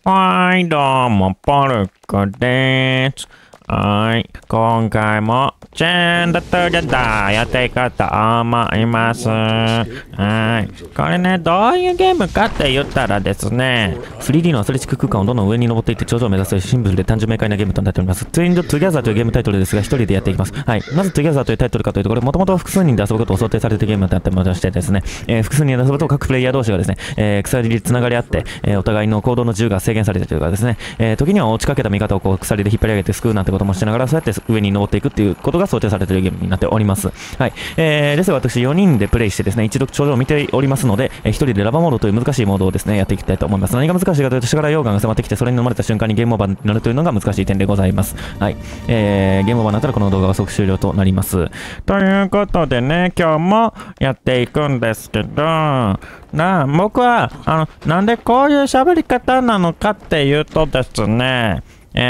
はい、どうも、ポルコです。はい、今回も、チェーンダトゥジャダやっていこうと思います。はい、これね、どういうゲームかって言ったらですね、3D のアスレチック空間をどんどん上に登っていって頂上を目指すシンプルで単純明快なゲームとなっております。ツインドトゥギャザーというゲームタイトルですが、一人でやっていきます。はい、なぜトゥギャザーというタイトルかというと、これもともと複数人で遊ぶことを想定されているゲームとなってましてですね、複数人で遊ぶと各プレイヤー同士がですね、鎖でつながり合って、お互いの行動の自由が制限されているというかですね、時には落ちかけた味方をこう鎖で引っ張り上げて救うなんてこともしながら、そうやって上に登っていくっていうことが想定されているゲームになっております。はい。ですが私4人でプレイしてですね、一度頂上を見ておりますので、1人でラバモードという難しいモードをですね、やっていきたいと思います。何が難しいかというと、下から溶岩が迫ってきて、それに飲まれた瞬間にゲームオーバーになるというのが難しい点でございます。はい。ゲームオーバーになったらこの動画は即終了となります。ということでね、今日もやっていくんですけど、僕は、なんでこういう喋り方なのかっていうとですね、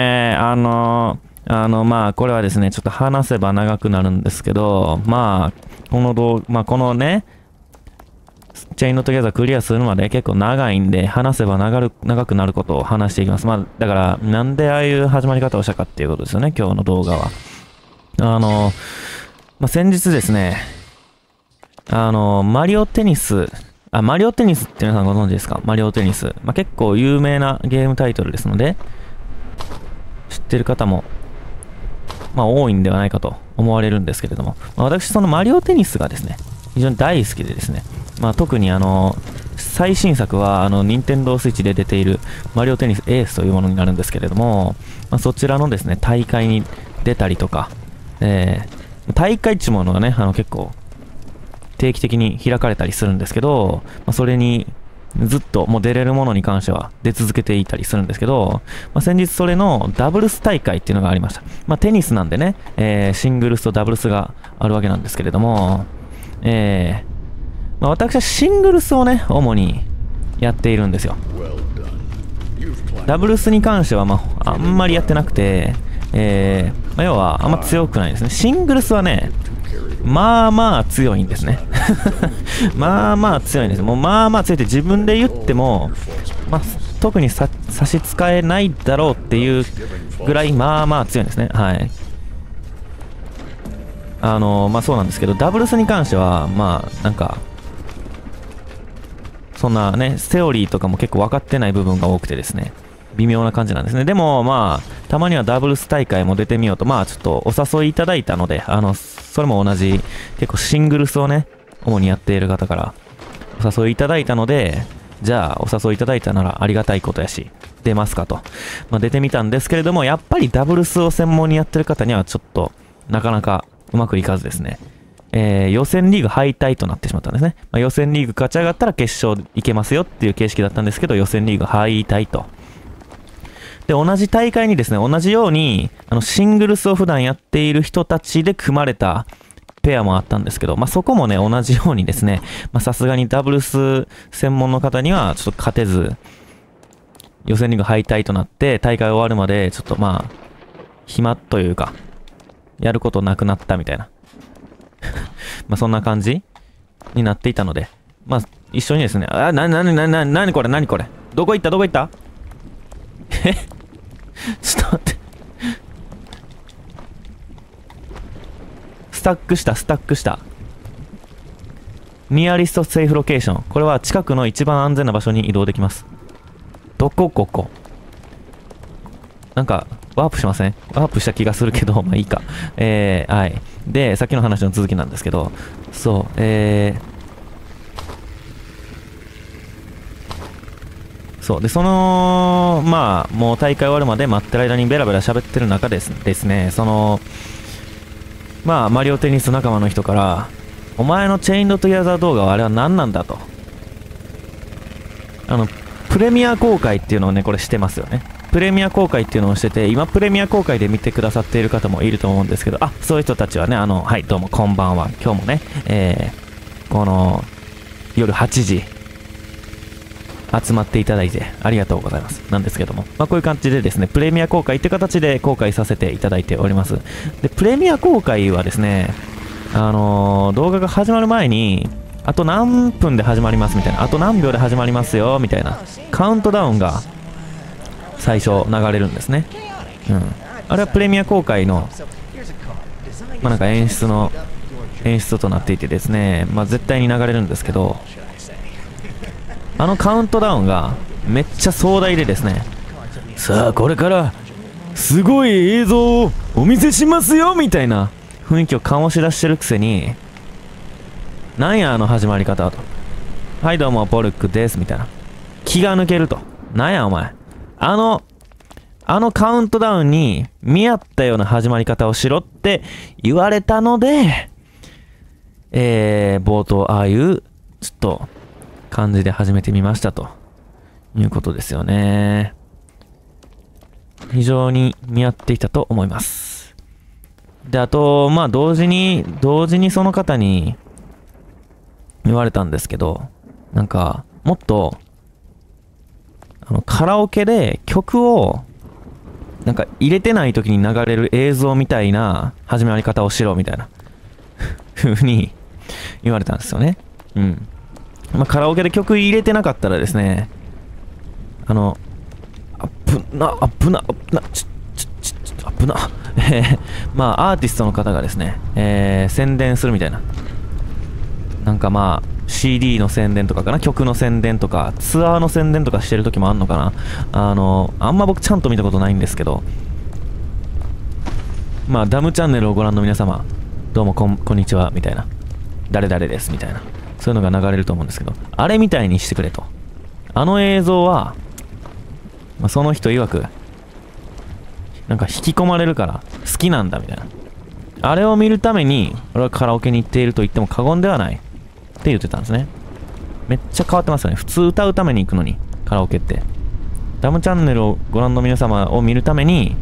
まあ、これはですね、ちょっと話せば長くなるんですけど、まあ、このね、チェインドトゥギャザークリアするまで結構長いんで、話せば長くなることを話していきます。まあ、だから、なんでああいう始まり方をしたかっていうことですよね、今日の動画は。まあ、先日ですね、マリオテニスって皆さんご存知ですか？マリオテニス。まあ、結構有名なゲームタイトルですので、知ってる方も、まあ多いんではないかと思われるんですけれども、まあ、私そのマリオテニスがですね、非常に大好きでですね、まあ特に最新作は任天堂スイッチで出ているマリオテニスエースというものになるんですけれども、まあ、そちらのですね、大会に出たりとか、大会っていうものがね、結構定期的に開かれたりするんですけど、まあ、それにずっともう出れるものに関しては出続けていたりするんですけど、まあ、先日それのダブルス大会っていうのがありました。まあ、テニスなんでね、シングルスとダブルスがあるわけなんですけれども、まあ、私はシングルスをね、主にやっているんですよ。ダブルスに関しては、まあ、あんまりやってなくて、まあ、要はあんま強くないですね。シングルスはね、まあまあ強いんですね。まあまあ強いんです。もうまあまあ強いって自分で言っても、まあ、特に差し支えないだろうっていうぐらいまあまあ強いんですね。はい。まあそうなんですけど、ダブルスに関しては、まあなんか、そんなね、セオリーとかも結構分かってない部分が多くてですね、微妙な感じなんですね。でもまあ、たまにはダブルス大会も出てみようと、まあちょっとお誘いいただいたので、それも同じ、結構シングルスをね、主にやっている方からお誘いいただいたので、じゃあお誘いいただいたならありがたいことやし、出ますかと。まあ出てみたんですけれども、やっぱりダブルスを専門にやってる方にはちょっと、なかなかうまくいかずですね。予選リーグ敗退となってしまったんですね。まあ、予選リーグ勝ち上がったら決勝いけますよっていう形式だったんですけど、予選リーグ敗退と。で、同じ大会にですね、同じように、シングルスを普段やっている人たちで組まれたペアもあったんですけど、まあ、そこもね、同じようにですね、まあ、さすがにダブルス専門の方にはちょっと勝てず、予選リーグ敗退となって、大会終わるまで、ちょっとまあ、暇というか、やることなくなったみたいな。まあ、そんな感じになっていたので、まあ、一緒にですね、なにこれどこ行ったちょっと待って。スタックした。ニアリストセーフロケーション。これは近くの一番安全な場所に移動できます。どこここ。なんか、ワープしません？ワープした気がするけど、まあいいか。はい。で、さっきの話の続きなんですけど、そう、そう。で、まあ、もう大会終わるまで待ってる間にベラベラ喋ってる中ですね、まあ、マリオテニス仲間の人から、お前のチェインドトゥギャザー動画はあれは何なんだと。プレミア公開っていうのをね、これしてますよね。プレミア公開っていうのをしてて、今プレミア公開で見てくださっている方もいると思うんですけど、あ、そういう人たちはね、はい、どうもこんばんは。今日もね、この、夜8時、集まっていただいてありがとうございます。なんですけども、まあこういう感じでですね、プレミア公開って形で公開させていただいております。で、プレミア公開はですね、動画が始まる前に、あと何分で始まりますみたいな、あと何秒で始まりますよみたいな、カウントダウンが最初流れるんですね。うん。あれはプレミア公開の、まあなんか演出となっていてですね、まあ絶対に流れるんですけど、あのカウントダウンがめっちゃ壮大でですね、さあこれからすごい映像をお見せしますよみたいな雰囲気を醸し出してるくせに、なんやあの始まり方と。はいどうもポルックですみたいな。気が抜けると。なんやお前。あのカウントダウンに見合ったような始まり方をしろって言われたので、冒頭ああいうちょっと感じで始めてみましたということですよね。非常に見合っていたと思います。で、あと、まあ同時にその方に言われたんですけど、なんか、もっと、カラオケで曲を、なんか入れてない時に流れる映像みたいな始まり方をしろみたいな風に言われたんですよね。うん。まあ、カラオケで曲入れてなかったらですね、危な、まあ、アーティストの方がですね、宣伝するみたいな。なんかまあ、CD の宣伝とかかな、曲の宣伝とか、ツアーの宣伝とかしてる時もあんのかな。あんま僕ちゃんと見たことないんですけど、まあ、ダムチャンネルをご覧の皆様、どうもこんにちは、みたいな。誰々です、みたいな。そういうのが流れると思うんですけど、あれみたいにしてくれと。あの映像は、まあ、その人曰く、なんか引き込まれるから好きなんだみたいな。あれを見るために、俺はカラオケに行っていると言っても過言ではない。って言ってたんですね。めっちゃ変わってますよね。普通歌うために行くのに、カラオケって。ダムチャンネルをご覧の皆様を見るために、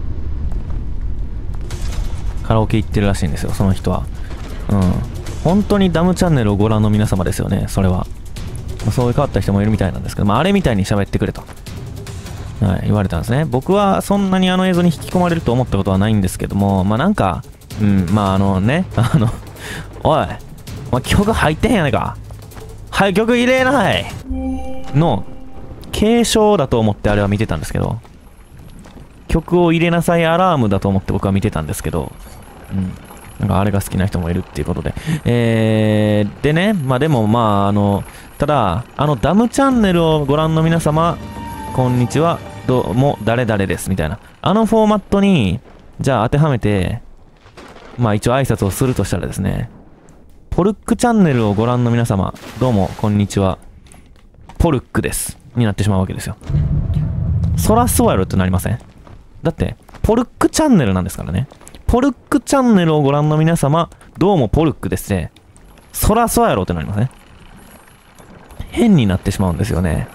カラオケ行ってるらしいんですよ、その人は。うん。本当にダムチャンネルをご覧の皆様ですよね、それは。そういう変わった人もいるみたいなんですけど、まあ、あれみたいに喋ってくれと。はい、言われたんですね。僕はそんなにあの映像に引き込まれると思ったことはないんですけども、まあなんか、まあおい、曲入ってへんやないか。はい、曲入れないの継承だと思ってあれは見てたんですけど、曲を入れなさいアラームだと思って僕は見てたんですけど、なんかあれが好きな人もいるっていうことで。でね、まあでもまあただ、ダムチャンネルをご覧の皆様、こんにちは、どうも、誰々です、みたいな。フォーマットに、じゃあ当てはめて、まあ一応挨拶をするとしたらですね、ポルックチャンネルをご覧の皆様、どうも、こんにちは、ポルックです、になってしまうわけですよ。そらそうやろってなりません？だって、ポルックチャンネルなんですからね。ポルックチャンネルをご覧の皆様、どうもポルックですね。そらそうやろってなりません？変になってしまうんですよね。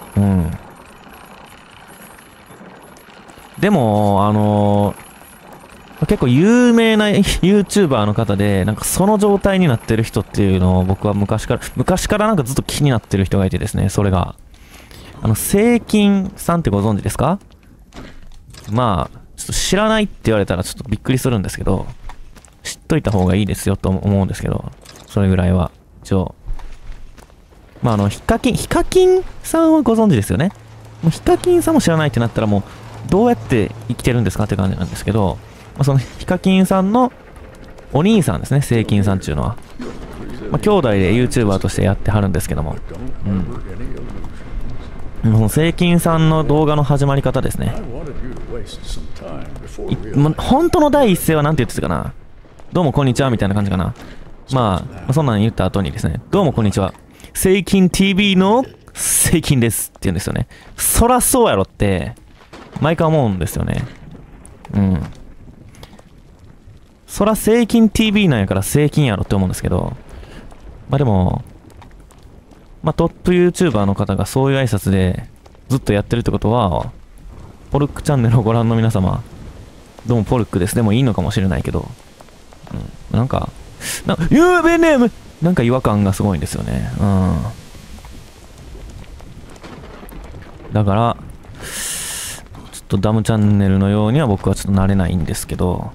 でも、結構有名な YouTuber の方で、なんかその状態になってる人っていうのを僕は昔からなんかずっと気になってる人がいてですね、それが。セイキンさんってご存知ですか？まあ、ちょっと知らないって言われたらちょっとびっくりするんですけど、知っといた方がいいですよと思うんですけど、それぐらいは。一応。まあヒカキンさんはご存知ですよね。もうヒカキンさんも知らないってなったらもう、どうやって生きてるんですかって感じなんですけど、まあ、そのヒカキンさんのお兄さんですね、セイキンさんっていうのは。まあ、兄弟で YouTuber としてやってはるんですけども。そのセイキンさんの動画の始まり方ですね。本当の第一声は何て言ってたかな。どうもこんにちはみたいな感じかな。まあ、そんなん言った後にですね、どうもこんにちは。セイキン TV のセイキンですって言うんですよね。そらそうやろって、毎回思うんですよね。そらセイキン TV なんやからセイキンやろって思うんですけど、まあでも、まあトップ YouTuber の方がそういう挨拶でずっとやってるってことは、ポルックチャンネルをご覧の皆様、どうもポルックです。でもいいのかもしれないけど、なんか有名ネームなんか違和感がすごいんですよね。だから、ちょっとダムチャンネルのようには僕はちょっとなれないんですけど、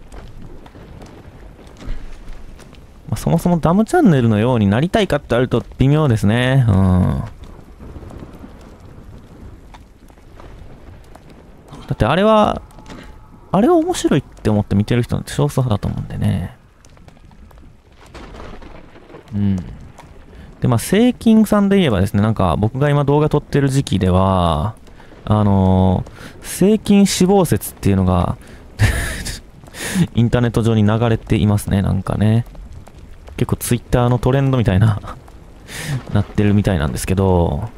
まあ、そもそもダムチャンネルのようになりたいかってあると微妙ですね。 だってあれは面白いって思って見てる人なんて少数派だと思うんでね。うん。で、まあ、セイキンさんで言えばですね、なんか僕が今動画撮ってる時期では、セイキン死亡説っていうのがインターネット上に流れていますね、なんかね。結構ツイッターのトレンドみたいななってるみたいなんですけど、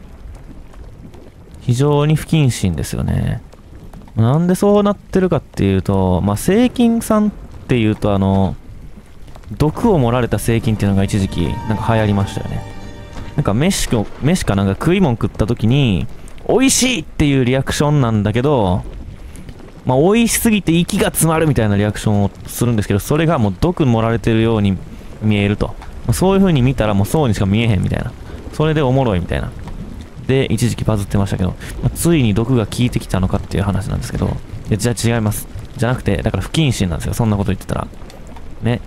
非常に不謹慎ですよね。なんでそうなってるかっていうと、まあ、セイキンさんっていうと毒を盛られたセイキンっていうのが一時期なんか流行りましたよね。なんか飯かなんか食い物食った時に、美味しいっていうリアクションなんだけど、まあ、美味しすぎて息が詰まるみたいなリアクションをするんですけど、それがもう毒盛られてるように見えると。そういう風に見たらもうそうにしか見えへんみたいな。それでおもろいみたいな。で、一時期バズってましたけど、まあ、ついに毒が効いてきたのかっていう話なんですけど、じゃあ違います。じゃなくて、だから不謹慎なんですよ。そんなこと言ってたら。ね。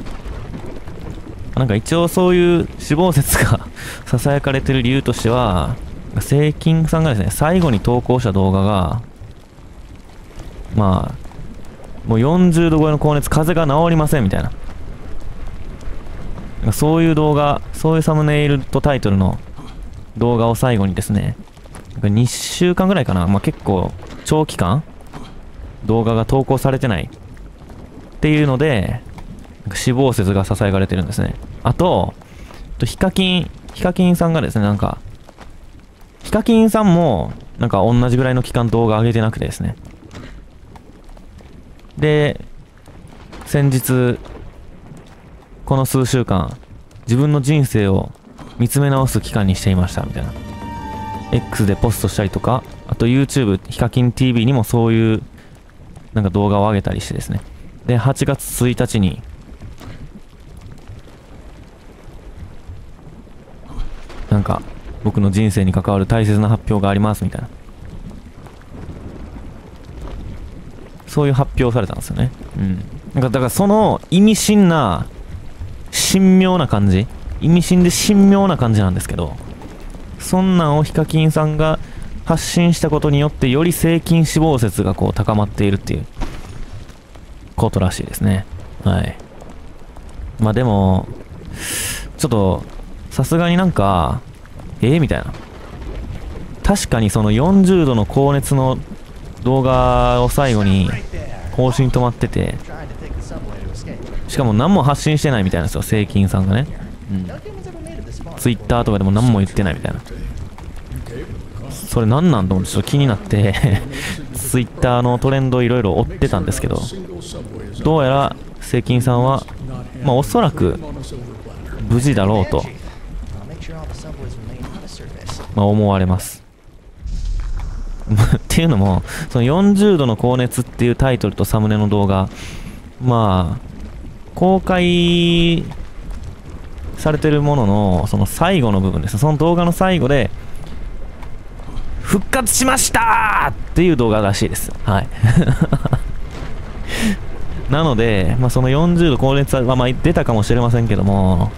なんか一応そういう死亡説が囁かれてる理由としては、セイキンさんがですね、最後に投稿した動画が、まあ、もう40度超えの高熱、風邪が治りませんみたいな。そういう動画、そういうサムネイルとタイトルの動画を最後にですね、2週間ぐらいかな、まあ、結構長期間動画が投稿されてないっていうので、死亡説が囁かれてるんですね。あと、ヒカキンさんがですね、なんか、ヒカキンさんも、なんか同じぐらいの期間動画上げてなくてですね。で、先日、この数週間、自分の人生を見つめ直す期間にしていました、みたいな。X でポストしたりとか、あと YouTube、ヒカキン TV にもそういう、なんか動画を上げたりしてですね。で、8月1日に、なんか、僕の人生に関わる大切な発表があります、みたいな。そういう発表をされたんですよね。うん。なんか、だからその意味深な、神妙な感じ。意味深で神妙な感じなんですけど、そんなんをヒカキンさんが発信したことによって、よりセイキン死亡説がこう高まっているっていうことらしいですね。はい。まあでも、ちょっと、さすがになんか、みたいな。確かにその40度の高熱の動画を最後に更新止まってて、しかも何も発信してないみたいなんですよ、セイキンさんがね。うん。ツイッターとかでも何も言ってないみたいな。それ何なんと思ってちょっと気になってツイッターのトレンドをいろいろ追ってたんですけど、どうやらセイキンさんは、まあおそらく無事だろうと、まあ思われますっていうのも、その40度の高熱っていうタイトルとサムネの動画、まあ公開されてるものの、その最後の部分です。その動画の最後で、復活しましたーっていう動画らしいです。はい。なので、まあ、その40度高熱は、まあ、出たかもしれませんけども、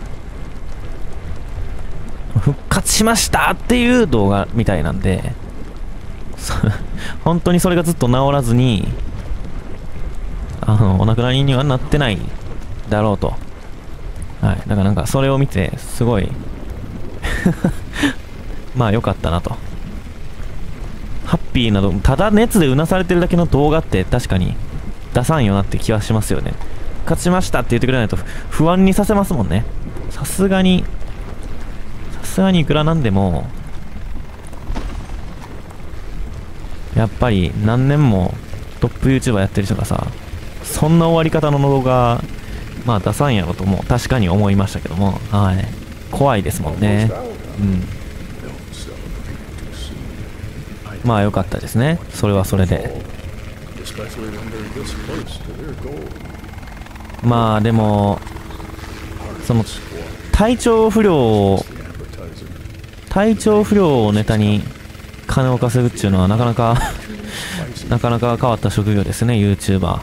復活しましたっていう動画みたいなんで、本当にそれがずっと治らずに、お亡くなりにはなってないだろうと。はい。だからなんかそれを見て、すごいまあ良かったなと。ハッピーなど、ただ熱でうなされてるだけの動画って確かに出さんよなって気はしますよね。勝ちましたって言ってくれないと不安にさせますもんね。さすがにいくらなんでも、やっぱり何年もトップ YouTuber やってる人がさ、そんな終わり方の動画、まあ出さんやろとも確かに思いましたけども、はい。怖いですもんね。うん。まあ良かったですね。それはそれで。まあでも、その体調不良をネタに金を稼ぐっていうのはなかなか変わった職業ですね、YouTuber。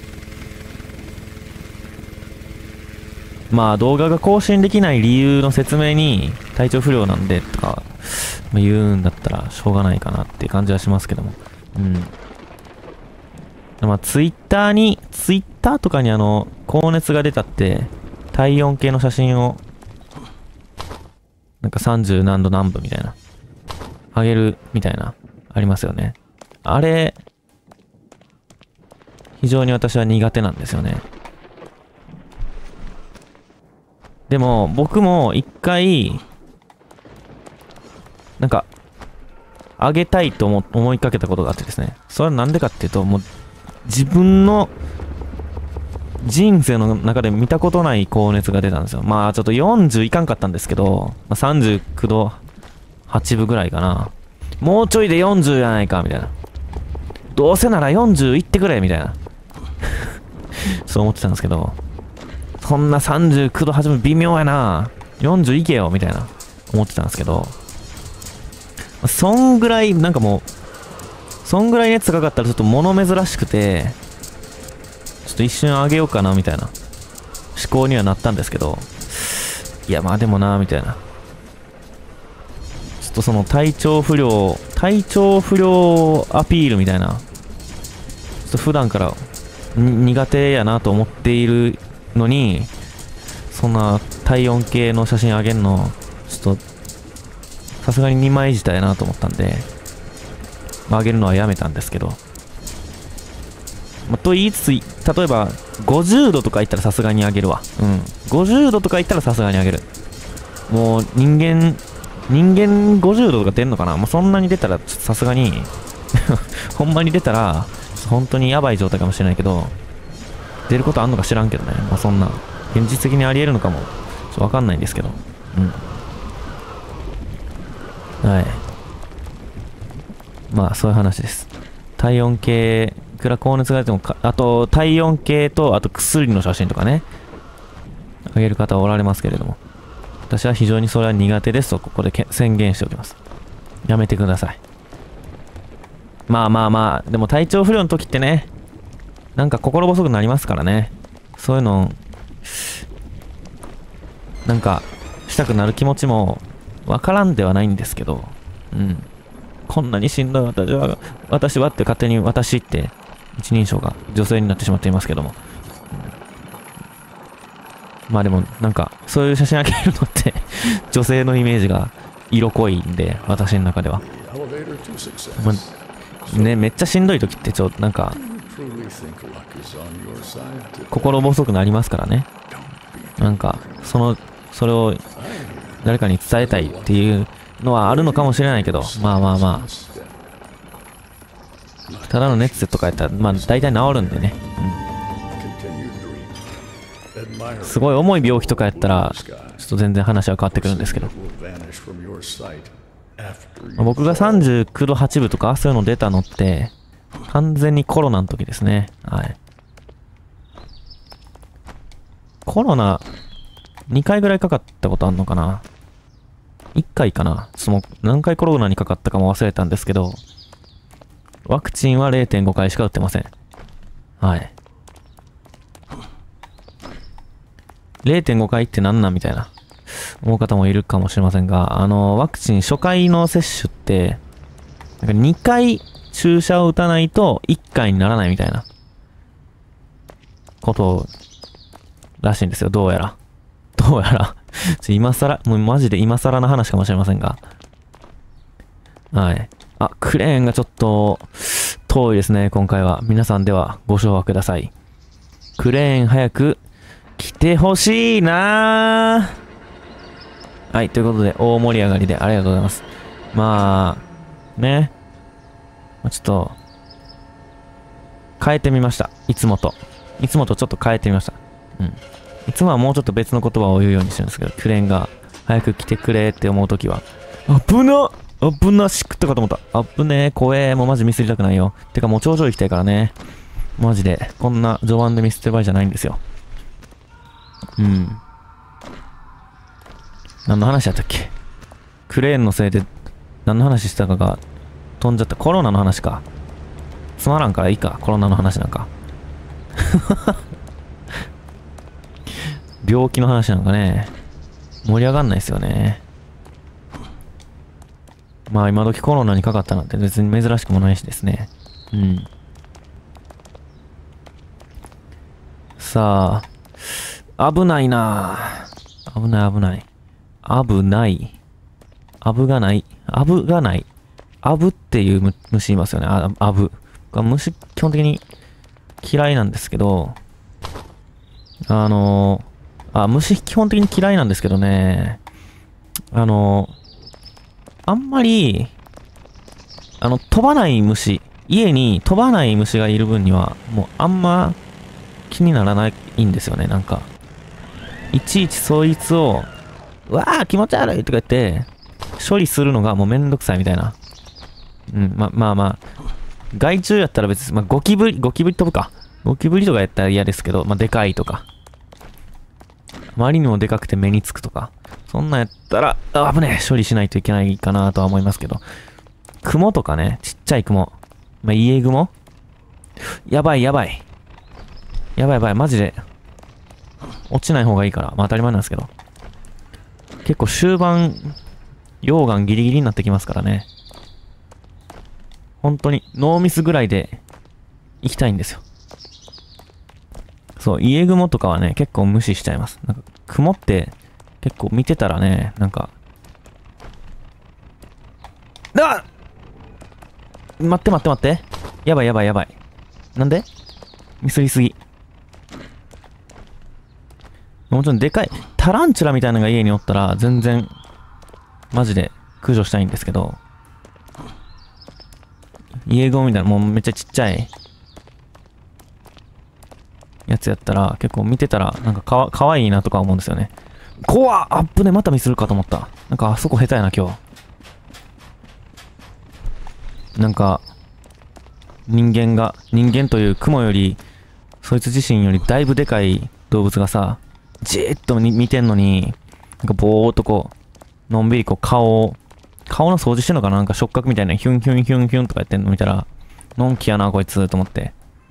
まあ動画が更新できない理由の説明に体調不良なんでとか言うんだったらしょうがないかなっていう感じはしますけども。うん。 まあ、ツイッターとかに高熱が出たって、体温計の写真を、なんか30何度何分みたいな、上げるみたいな、ありますよね。あれ、非常に私は苦手なんですよね。でも、僕も一回、なんか、上げたいと思いかけたことがあってですね。それはなんでかっていうと、もう、自分の人生の中で見たことない高熱が出たんですよ。まあ、ちょっと40いかんかったんですけど、まあ、39度8分ぐらいかな。もうちょいで40やないか、みたいな。どうせなら40いってくれ、みたいな。そう思ってたんですけど、そんな39度8分微妙やな。40いけよ、みたいな。思ってたんですけど、そんぐらい、なんかもう、そんぐらい熱がかかったらちょっと物珍しくて、ちょっと一瞬上げようかな、みたいな思考にはなったんですけど、いや、まあでもな、みたいな。ちょっとその体調不良アピールみたいな、ちょっと普段から苦手やなと思っているのに、そんな体温計の写真上げんの、ちょっと、さすがに2枚舌やなと思ったんで、上げるのはやめたんですけど、と言いつつ、例えば50度とかいったらさすがに上げるわ。うん。50度とかいったらさすがに上げる。もう人間50度とか出んのかな。もうそんなに出たらさすがにほんまに出たら本当にやばい状態かもしれないけど、出ることあんのか知らんけどね。まあそんな現実的にありえるのかもわかんないんですけど。うん。はい。まあそういう話です。体温計、いくら高熱が出てもあと体温計と、あと薬の写真とかね、あげる方おられますけれども、私は非常にそれは苦手ですと、ここで宣言しておきます。やめてください。まあ、でも体調不良の時ってね、なんか心細くなりますからね。そういうの、なんか、したくなる気持ちも、わからんではないんですけど、うん。こんなにしんどい私はって勝手に私って一人称が女性になってしまっていますけども、まあでもなんかそういう写真あげるのって女性のイメージが色濃いんで、私の中では、まあ、ね、めっちゃしんどい時ってなんか心細くなりますからね。なんかそれを誰かに伝えたいっていうのはあるのかもしれないけど、まあただの熱とかやったらまあ大体治るんでね、すごい重い病気とかやったらちょっと全然話は変わってくるんですけど、僕が39度8分とかそういうの出たのって完全にコロナの時ですね。はい。コロナ2回ぐらいかかったことあんのかな、1回かな。何回コロナにかかったかも忘れたんですけど、ワクチンは 0.5 回しか打ってません。はい。0.5 回って何なんみたいな思う方もいるかもしれませんが、ワクチン初回の接種って、なんか2回注射を打たないと1回にならないみたいなことらしいんですよ。どうやら。もうマジで今更の話かもしれませんが。はい。あ、クレーンがちょっと遠いですね、今回は。皆さんではご唱和ください。クレーン早く来てほしいなー。はい、ということで大盛り上がりでありがとうございます。まあ、ね。ちょっと、変えてみました。いつもとちょっと変えてみました。うん。いつもはもうちょっと別の言葉を言うようにしてるんですけど、クレーンが早く来てくれって思うときは、危なしくったかと思った。危ねえ、怖え、もうマジミスりたくないよ。てかもう頂上行きたいからね。マジで、こんな序盤でミスってる場合じゃないんですよ。うん。何の話だったっけ？クレーンのせいで何の話したかが飛んじゃった。コロナの話か。つまらんからいいか、コロナの話なんか。病気の話なんかね、盛り上がんないですよね。まあ今時コロナにかかったなんて別に珍しくもないしですね。うん。 さあ、危ないな。危ない危ない。危ない。アブがない。アブがない。アブっていう虫いますよね。アブ。虫、基本的に嫌いなんですけど、虫基本的に嫌いなんですけどね、あんまり、飛ばない虫、家に飛ばない虫がいる分には、もうあんま気にならないんですよね、なんか。いちいちそいつを、うわー気持ち悪いとか言って、処理するのがもうめんどくさいみたいな。うん、まあ、害虫やったら別に、ゴキブリ飛ぶか。ゴキブリとかやったら嫌ですけど、でかいとか。あまりにもでかくて目につくとか。そんなんやったら、危ねえ処理しないといけないかなとは思いますけど。雲とかね、ちっちゃい雲。家雲やばい。やばい、マジで。落ちない方がいいから。当たり前なんですけど。結構終盤、溶岩ギリギリになってきますからね。本当に、ノーミスぐらいで行きたいんですよ。そう、家雲とかはね、結構無視しちゃいます。なんか、雲って結構見てたらね、なんか、待って。やばい。なんでミスりすぎ。もちろんでかい、タランチュラみたいなのが家におったら、全然、マジで駆除したいんですけど、家雲みたいな、もうめっちゃちっちゃいやつやったら、結構見てたら、なんかかわいいなとか思うんですよね。怖っ、アップでまたミスるかと思った。なんかあそこ下手やな、今日。なんか、人間という雲より、そいつ自身よりだいぶでかい動物がさ、じーっと見てんのに、なんかぼーっとこう、のんびりこう顔の掃除してんのかな、なんか触覚みたいなヒュンヒュンとかやってんの見たら、のんきやなこいつと思って。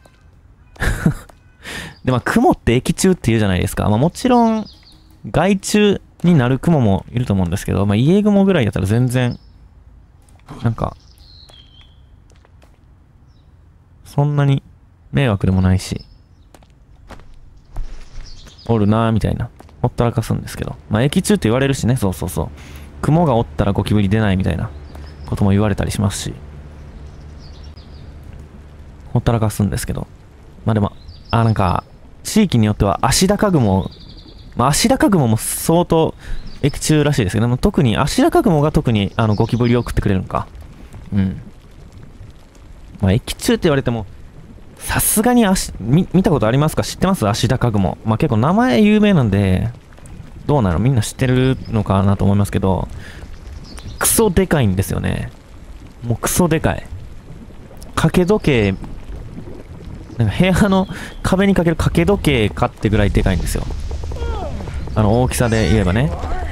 で、雲って液中って言うじゃないですか。もちろん、害虫になる雲もいると思うんですけど、家雲ぐらいだったら全然、なんか、そんなに迷惑でもないし、おるなーみたいな、ほったらかすんですけど。液中って言われるしね、そう。雲がおったらゴキブリ出ないみたいなことも言われたりしますし、ほったらかすんですけど。でも、なんか、地域によってはアシダカグモ、アシダカグモも相当液中らしいですけども、特にアシダカグモが特にゴキブリを食ってくれるのか。うん。液中って言われても、さすがに見たことありますか？知ってます？アシダカグモ。結構名前有名なんで、どうなの？みんな知ってるのかなと思いますけど、クソでかいんですよね。もうクソでかい。掛け時計、なんか部屋の壁にかける掛け時計かってぐらいでかいんですよ。大きさで言えばね。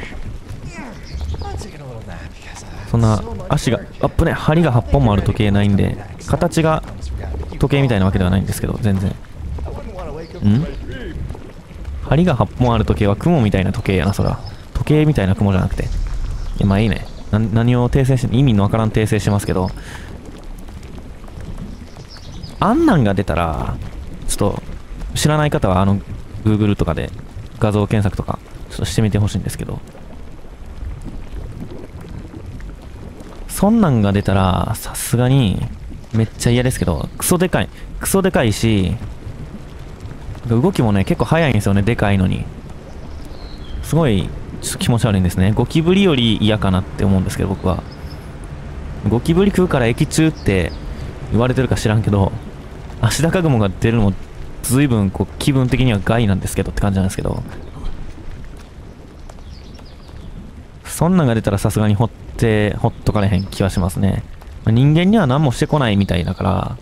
そんな足が針が8本もある時計ないんで、形が時計みたいなわけではないんですけど、全然。針が8本ある時計は雲みたいな時計やな、そら。時計みたいな雲じゃなくて。いいね。何を訂正して、意味のわからん訂正してますけど、あんなんが出たら、ちょっと、知らない方はGoogle とかで画像検索とか、ちょっとしてみてほしいんですけど、そんなんが出たら、さすがに、めっちゃ嫌ですけど、クソでかいし、動きもね、結構速いんですよね、でかいのに。すごい、ちょっと気持ち悪いんですね。ゴキブリより嫌かなって思うんですけど、僕は。ゴキブリ食うから液中って言われてるか知らんけど、アシダカグモが出るのも、随分気分的には害なんですけどって感じなんですけど、そんなんが出たらさすがにほっとかれへん気はしますね。人間には何もしてこないみたいだから、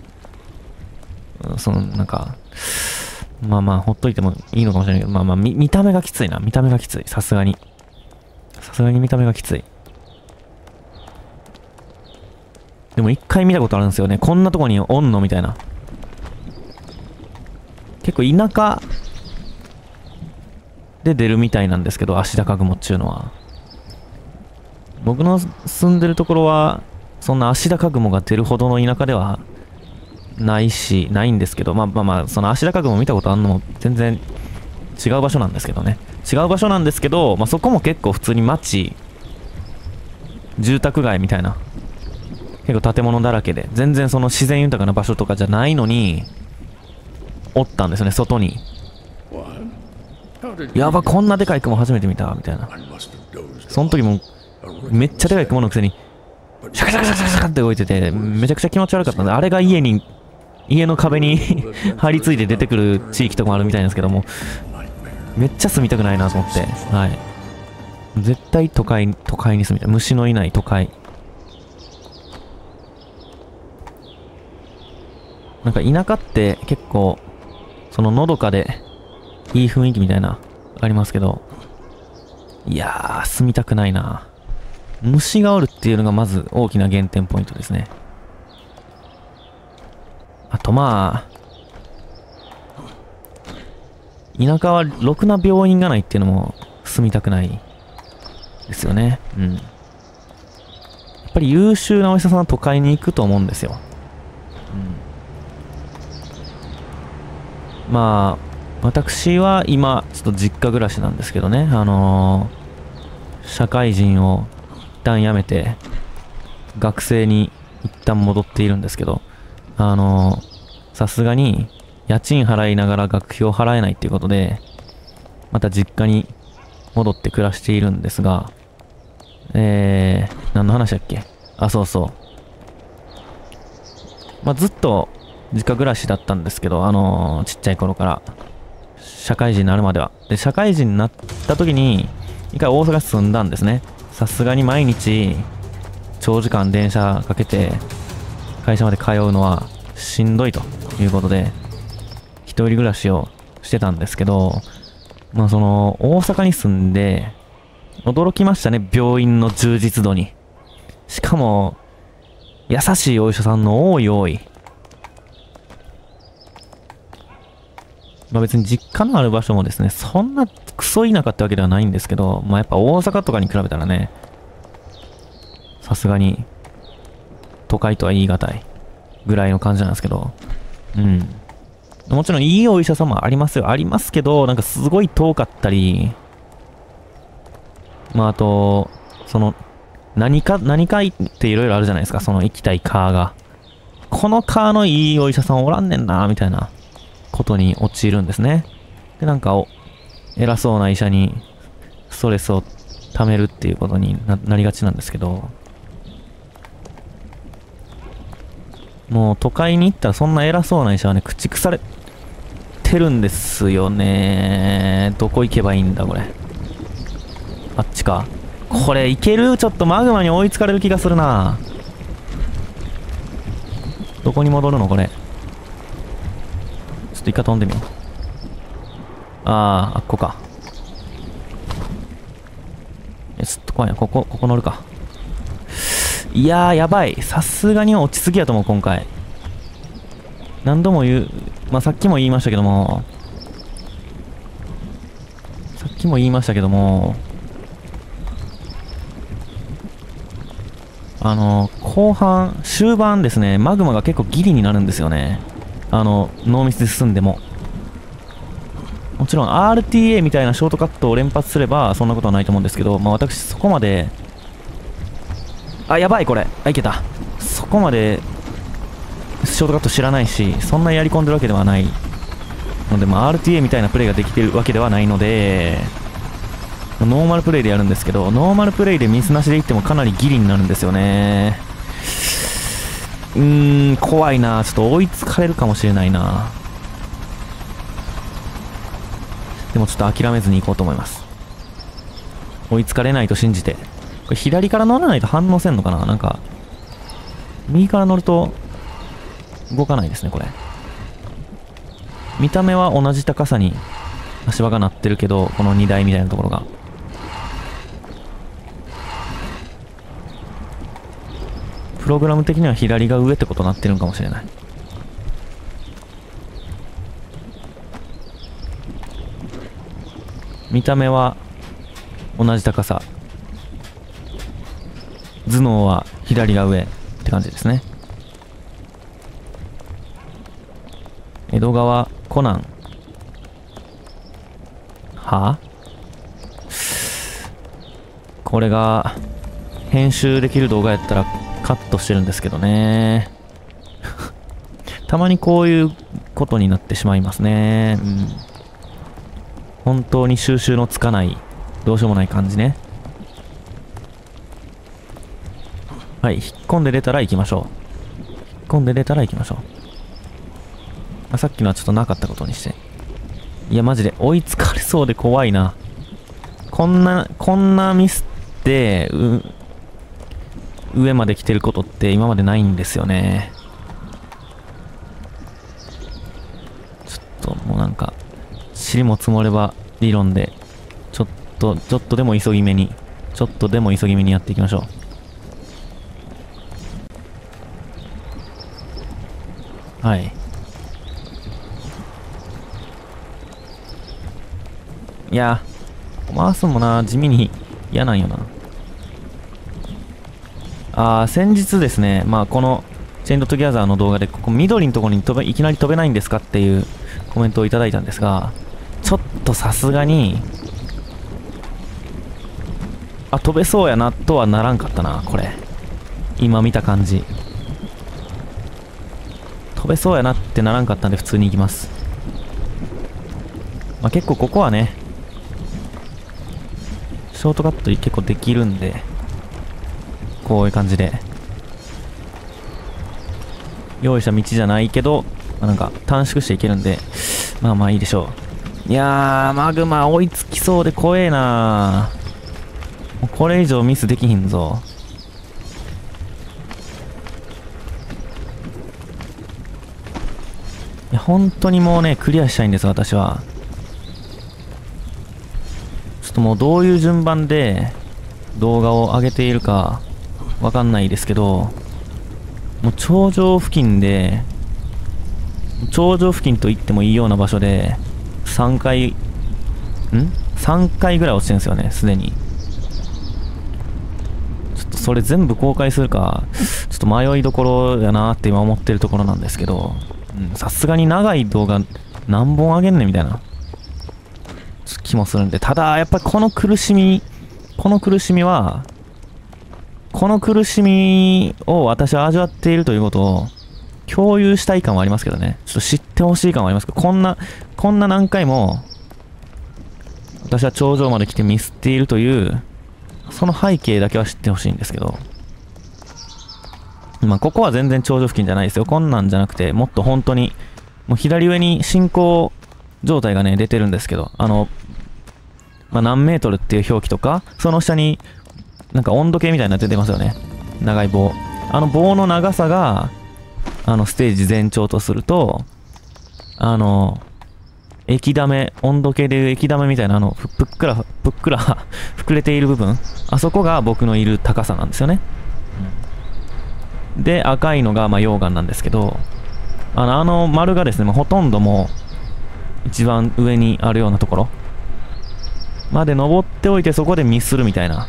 なんか、ほっといてもいいのかもしれないけど、見た目がきついな。見た目がきつい。さすがに見た目がきつい。でも一回見たことあるんですよね。こんなとこにおんのみたいな。結構田舎で出るみたいなんですけど、アシダカグモっていうのは。僕の住んでるところは、そんなアシダカグモが出るほどの田舎ではないんですけど、その足高群も見たことあるのも全然違う場所なんですけどね。違う場所なんですけど、そこも結構普通に街、住宅街みたいな、結構建物だらけで、全然その自然豊かな場所とかじゃないのに、おったんですよね、外に。やば、こんなでかい雲初めて見た、みたいな。その時も、めっちゃでかい雲のくせに、シャカシャカシャカシャカって動いてて、めちゃくちゃ気持ち悪かったんで、あれが家の壁に張り付いて出てくる地域とかもあるみたいなんですけども、めっちゃ住みたくないなと思って、はい。絶対都会に住みたい。虫のいない都会。なんか田舎って結構、そののどかで、いい雰囲気みたいな、ありますけど、いやー、住みたくないな。虫がおるっていうのがまず大きな減点ポイントですね。あと田舎はろくな病院がないっていうのも住みたくないですよね。うん。やっぱり優秀なお医者さんは都会に行くと思うんですよ。うん。私は今、ちょっと実家暮らしなんですけどね。社会人を一旦辞めて、学生に一旦戻っているんですけど、さすがに、家賃払いながら学費を払えないっていうことで、また実家に戻って暮らしているんですが、何の話だっけ？そうそう。ずっと実家暮らしだったんですけど、ちっちゃい頃から、社会人になるまでは。で、社会人になった時に、一回大阪に住んだんですね。さすがに毎日、長時間電車かけて、会社まで通うのはしんどいということで、一人暮らしをしてたんですけど、大阪に住んで、驚きましたね、病院の充実度に。しかも、優しいお医者さんの多い。別に実家のある場所もですね、そんなクソ田舎ってわけではないんですけど、やっぱ大阪とかに比べたらね、さすがに、都会とは言い難いぐらいの感じなんですけど、うん。もちろんいいお医者さんもありますよ。ありますけど、なんかすごい遠かったり、あと、何かっていろいろあるじゃないですか。その行きたい科が。この科のいいお医者さんおらんねんな、みたいなことに陥るんですね。で、なんか偉そうな医者にストレスを溜めるっていうことになりがちなんですけど、もう都会に行ったらそんな偉そうな医者はね、駆逐されてるんですよね。どこ行けばいいんだ、これ。あっちか。これ、行ける？ちょっとマグマに追いつかれる気がするな。どこに戻るのこれ。ちょっと一回飛んでみよう。あっこか。ちょっと怖いな。ここ乗るか。いやー、やばい。さすがに落ちすぎやと思う、今回。何度も言う。さっきも言いましたけども、後半、終盤ですね、マグマが結構ギリになるんですよね。ノーミスで進んでも。もちろん RTA みたいなショートカットを連発すればそんなことはないと思うんですけど、私そこまで、やばいこれ。いけた。そこまで、ショートカット知らないし、そんなやり込んでるわけではないので、RTA みたいなプレイができてるわけではないので、ノーマルプレイでやるんですけど、ノーマルプレイでミスなしでいってもかなりギリになるんですよね。怖いな。ちょっと追いつかれるかもしれないな。でもちょっと諦めずに行こうと思います。追いつかれないと信じて。これ左から乗らないと反応せんのかな。なんか、右から乗ると動かないですね、これ。見た目は同じ高さに足場がなってるけど、この荷台みたいなところが。プログラム的には左が上ってことになってるのかもしれない。見た目は同じ高さ。頭脳は左が上って感じですね。 江戸川コナン。はぁ、これが、編集できる動画やったらカットしてるんですけどね。たまにこういうことになってしまいますね。うん。本当に収集のつかない、どうしようもない感じね。はい、引っ込んで出たら行きましょう。引っ込んで出たら行きましょう。さっきのはちょっとなかったことにして。いや、マジで追いつかれそうで怖いな。こんなミスって、上まで来てることって今までないんですよね。ちょっともうなんか、尻も積もれば理論で、ちょっとでも急ぎ目にやっていきましょう。はい。いやー、回すのもな、地味に嫌なんよな。先日ですね、まあこの、チェインドトゥギャザーの動画で、ここ緑のところにいきなり飛べないんですかっていうコメントをいただいたんですが、ちょっとさすがに、飛べそうやなとはならんかったな、これ。今見た感じ。飛べそうやなってならんかったんで普通に行きます。まあ結構ここはね、ショートカット結構できるんで、こういう感じで。用意した道じゃないけど、なんか短縮していけるんで、まあまあいいでしょう。いやー、マグマ追いつきそうで怖えなー。これ以上ミスできひんぞ。いや、本当にもうね、クリアしたいんです、私は。ちょっともうどういう順番で動画を上げているかわかんないですけど、もう頂上付近と言ってもいいような場所で、3回ぐらい落ちてるんですよね、すでに。ちょっとそれ全部公開するか、ちょっと迷いどころやなーって今思ってるところなんですけど、さすがに長い動画何本上げんねんみたいな気もするんで、ただやっぱりこの苦しみを私は味わっているということを共有したい感はありますけどね。ちょっと知ってほしい感はありますけど、こんな何回も私は頂上まで来てミスっているというその背景だけは知ってほしいんですけど、まあここは全然頂上付近じゃないですよ。こんなんじゃなくて、もっと本当にもう左上に進行状態がね出てるんですけど、まあ、何メートルっていう表記とか、その下になんか温度計みたいなの出てますよね。長い棒。棒の長さが、ステージ全長とすると、液ダメ、温度計でいう液ダメみたいなぷっくら膨れている部分、あそこが僕のいる高さなんですよね。で、赤いのが、まあ、溶岩なんですけど、丸がですね、まあ、ほとんどもう、一番上にあるようなところまで登っておいて、そこでミスするみたいな。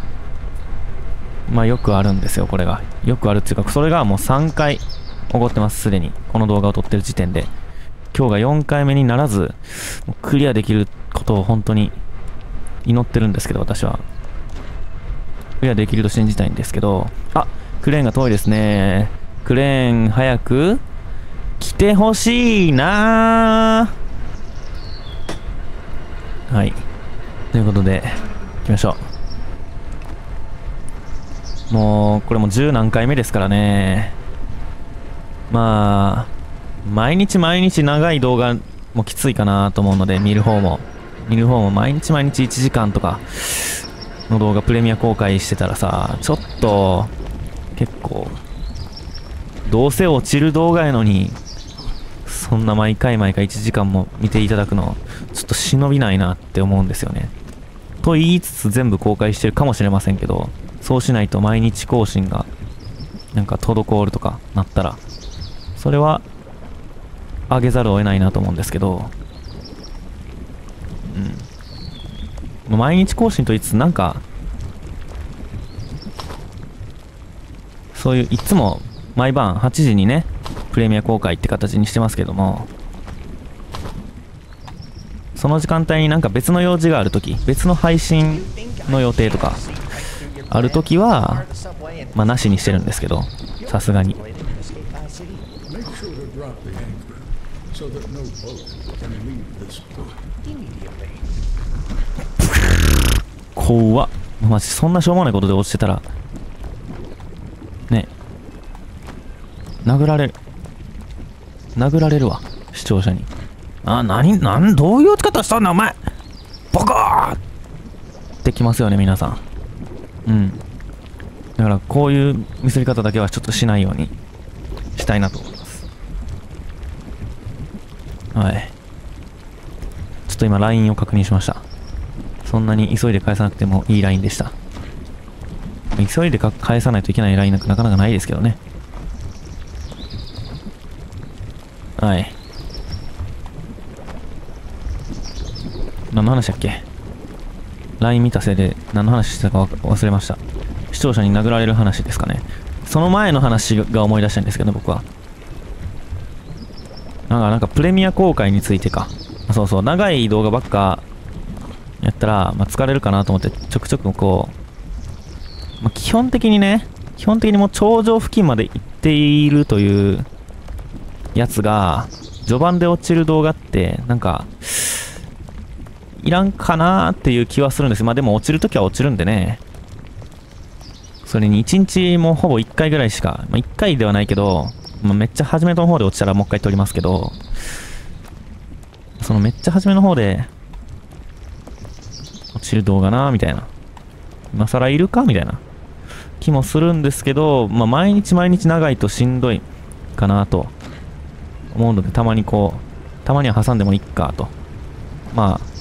まあよくあるんですよ、これが。よくあるっていうか、それがもう3回起こってます、すでに。この動画を撮ってる時点で。今日が4回目にならず、クリアできることを本当に祈ってるんですけど、私は。クリアできると信じたいんですけど、クレーンが遠いですね。クレーン早く来てほしいなー。はい。ということで、行きましょう。もう、これも10何回目ですからね。まあ、毎日長い動画もきついかなと思うので、見る方も毎日1時間とかの動画プレミア公開してたらさ、ちょっと、結構、どうせ落ちる動画やのに、そんな毎回1時間も見ていただくの、ちょっと忍びないなって思うんですよね。と言いつつ全部公開してるかもしれませんけど、そうしないと毎日更新がなんか滞るとかなったら、それは上げざるを得ないなと思うんですけど、もう毎日更新と言いつつなんか、そういういつも毎晩8時にね、プレミア公開って形にしてますけども、 その時間帯になんか別の用事があるとき、別の配信の予定とかあるときは、まあなしにしてるんですけど、さすがに。怖っ。マジそんなしょうもないことで落ちてたら、ね、殴られるわ、視聴者に。どういう落ち方したんだお前、ボコーってきますよね、皆さん。うん。だからこういうミスり方だけはちょっとしないようにしたいなと思います。はい。ちょっと今 LINE を確認しました。そんなに急いで返さなくてもいい LINE でした。急いで返さないといけない LINE なんかなかなかないですけどね。はい。何の話だっけ？ LINE 見たせいで何の話してたか忘れました。視聴者に殴られる話ですかね。その前の話が思い出したんですけど、僕は。なんかプレミア公開についてか。そうそう、長い動画ばっかやったら、まあ、疲れるかなと思ってちょくちょくこう、まあ、基本的にもう頂上付近まで行っているというやつが、序盤で落ちる動画って、なんか、いらんかなーっていう気はするんです。まあでも落ちるときは落ちるんでね。それに1日もほぼ1回ぐらいしか、まあ、1回ではないけど、まあ、めっちゃ初めの方で落ちたらもう一回撮りますけど、そのめっちゃ初めの方で落ちる動画なーみたいな。今更いるかみたいな気もするんですけど、まあ毎日長いとしんどいかなと思うので、たまには挟んでもいいかと。まあ、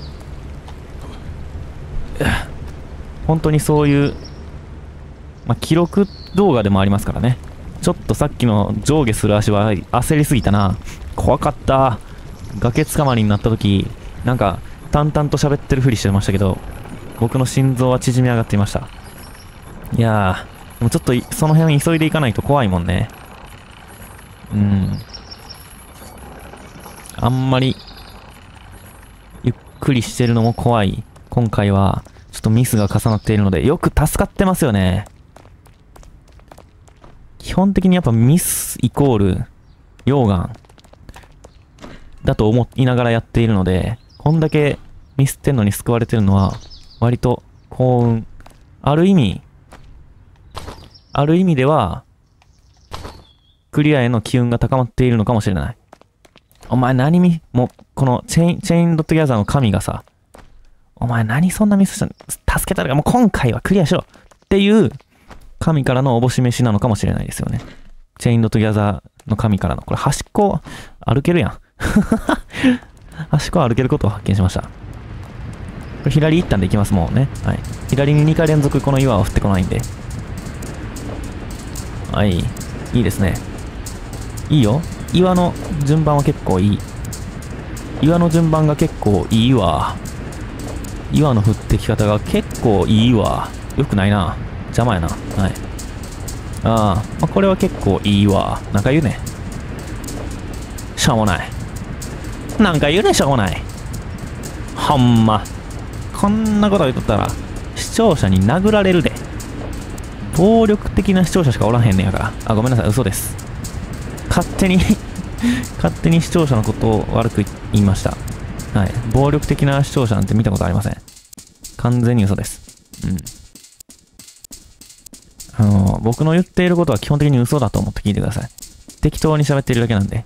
本当にそういう、まあ、記録動画でもありますからね。ちょっとさっきの上下する足は焦りすぎたな。怖かった。崖つかまりになった時、なんか淡々と喋ってるふりしてましたけど、僕の心臓は縮み上がっていました。いやー、でもちょっとその辺急いでいかないと怖いもんね。あんまりゆっくりしてるのも怖い。今回はちょっとミスが重なっているので、よく助かってますよね。基本的にやっぱミスイコール溶岩だと思いながらやっているので、こんだけミスってんのに救われてるのは割と幸運。ある意味ではクリアへの機運が高まっているのかもしれない。お前もうこのチェインドットギャザーの神がさ、お前何そんなミスしたの？助けたらもう今回はクリアしろっていう神からのおぼし飯なのかもしれないですよね。チェインドットギャザーの神からの。これ端っこ歩けるやん。端っこ歩けることを発見しました。これ左行ったんで行きますもんね。はい。左に2回連続この岩を降ってこないんで。はい。いいですね。いいよ。岩の順番は結構いい。岩の順番が結構いいわ。岩の降ってき方が結構いいわ。よくないな。邪魔やな。はい。まあ、これは結構いいわ。なんか言うね。しょうもない。なんか言うね、しょうもない。ほんま。こんなこと言っとったら、視聴者に殴られるで。暴力的な視聴者しかおらへんねやから。ごめんなさい、嘘です。勝手に視聴者のことを悪く言いました。はい。暴力的な視聴者なんて見たことありません。完全に嘘です。僕の言っていることは基本的に嘘だと思って聞いてください。適当に喋っているだけなんで。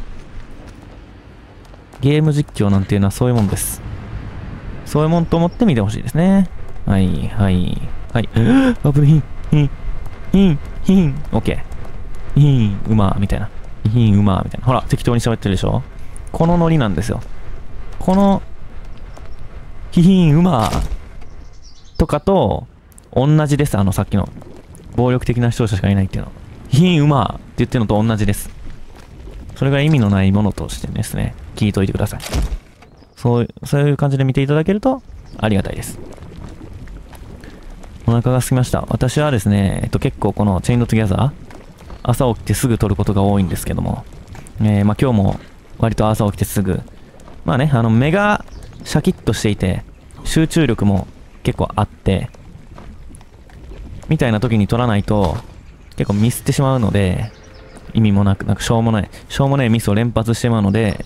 ゲーム実況なんていうのはそういうもんです。そういうもんと思って見てほしいですね。はい。危ない。オッケー。みたいな。みたいな。ほら、適当に喋ってるでしょ？このノリなんですよ。この、とかと、同じです。さっきの。暴力的な視聴者しかいないっていうの。って言ってるのと同じです。それが意味のないものとしてですね、聞いといてください。そういう感じで見ていただけると、ありがたいです。お腹が空きました。私はですね、結構このチェインドットギャザー、朝起きてすぐ撮ることが多いんですけども、まあ今日も割と朝起きてすぐまあね、目がシャキッとしていて、集中力も結構あって、みたいな時に取らないと、結構ミスってしまうので、意味もなく、なんかしょうもないミスを連発してしまうので、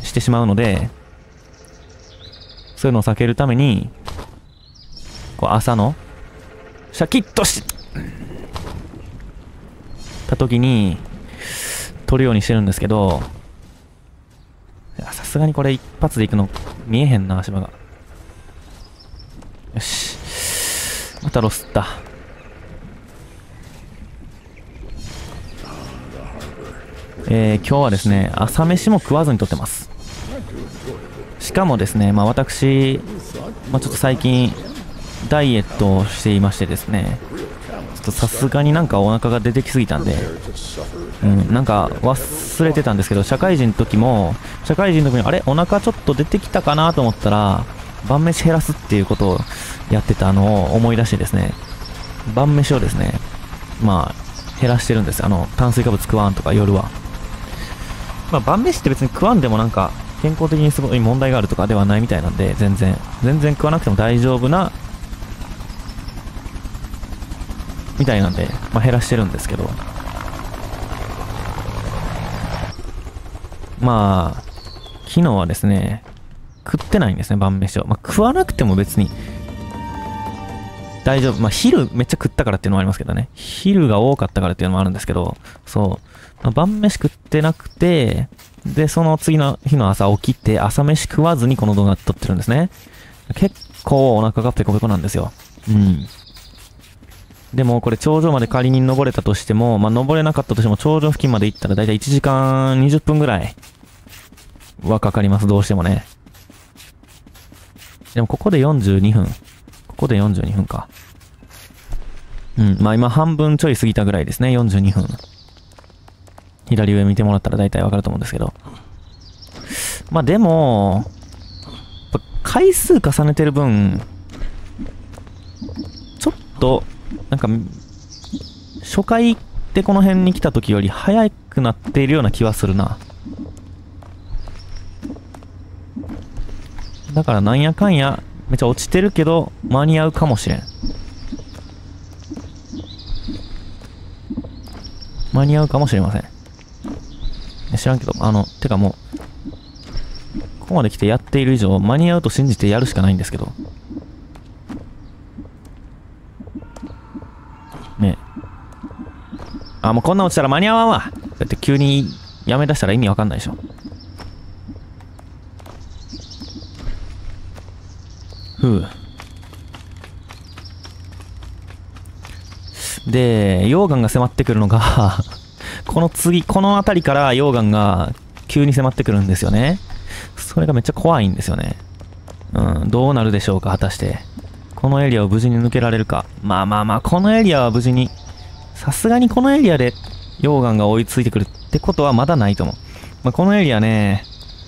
そういうのを避けるために、こう朝の、シャキッとした時に、取るようにしてるんですけど、さすがにこれ一発で行くの見えへんな、足場が。よし。またロスった。今日はですね、朝飯も食わずにとってます。しかもですね、まあ私、ちょっと最近、ダイエットをしていましてですね、ちょっとさすがになんかお腹が出てきすぎたんで、なんか忘れてたんですけど、社会人の時に、あれお腹ちょっと出てきたかなと思ったら、晩飯減らすっていうことをやってたのを思い出してですね、晩飯をですね、まあ、減らしてるんです。炭水化物食わんとか夜は。まあ、晩飯って別に食わんでもなんか、健康的にすごい問題があるとかではないみたいなんで、全然食わなくても大丈夫な、みたいなんで、まあ、減らしてるんですけど、まあ、昨日はですね、食ってないんですね、晩飯を。まあ、食わなくても別に、大丈夫。まあ、昼めっちゃ食ったからっていうのもありますけどね。昼が多かったからっていうのもあるんですけど、そう。まあ、晩飯食ってなくて、で、その次の日の朝起きて、朝飯食わずにこの動画撮ってるんですね。結構お腹がペコペコなんですよ。でもこれ頂上まで仮に登れたとしても、まあ、登れなかったとしても頂上付近まで行ったらだいたい1時間20分ぐらいはかかります。どうしてもね。でもここで42分。ここで42分か。まあ今半分ちょい過ぎたぐらいですね。42分。左上見てもらったら大体わかると思うんですけど。まあでも、回数重ねてる分、ちょっと、なんか、初回でこの辺に来た時より早くなっているような気はするな。だからなんやかんや、めっちゃ落ちてるけど、間に合うかもしれん。間に合うかもしれません。知らんけど、てかもう、ここまで来てやっている以上、間に合うと信じてやるしかないんですけど。ねえ。もうこんな落ちたら間に合わんわ。だって急にやめ出したら意味わかんないでしょ。で、溶岩が迫ってくるのがこの辺りから溶岩が急に迫ってくるんですよね。それがめっちゃ怖いんですよね。どうなるでしょうか、果たして。このエリアを無事に抜けられるか。まあ、このエリアは無事に、さすがにこのエリアで溶岩が追いついてくるってことはまだないと思う。まあ、このエリアね、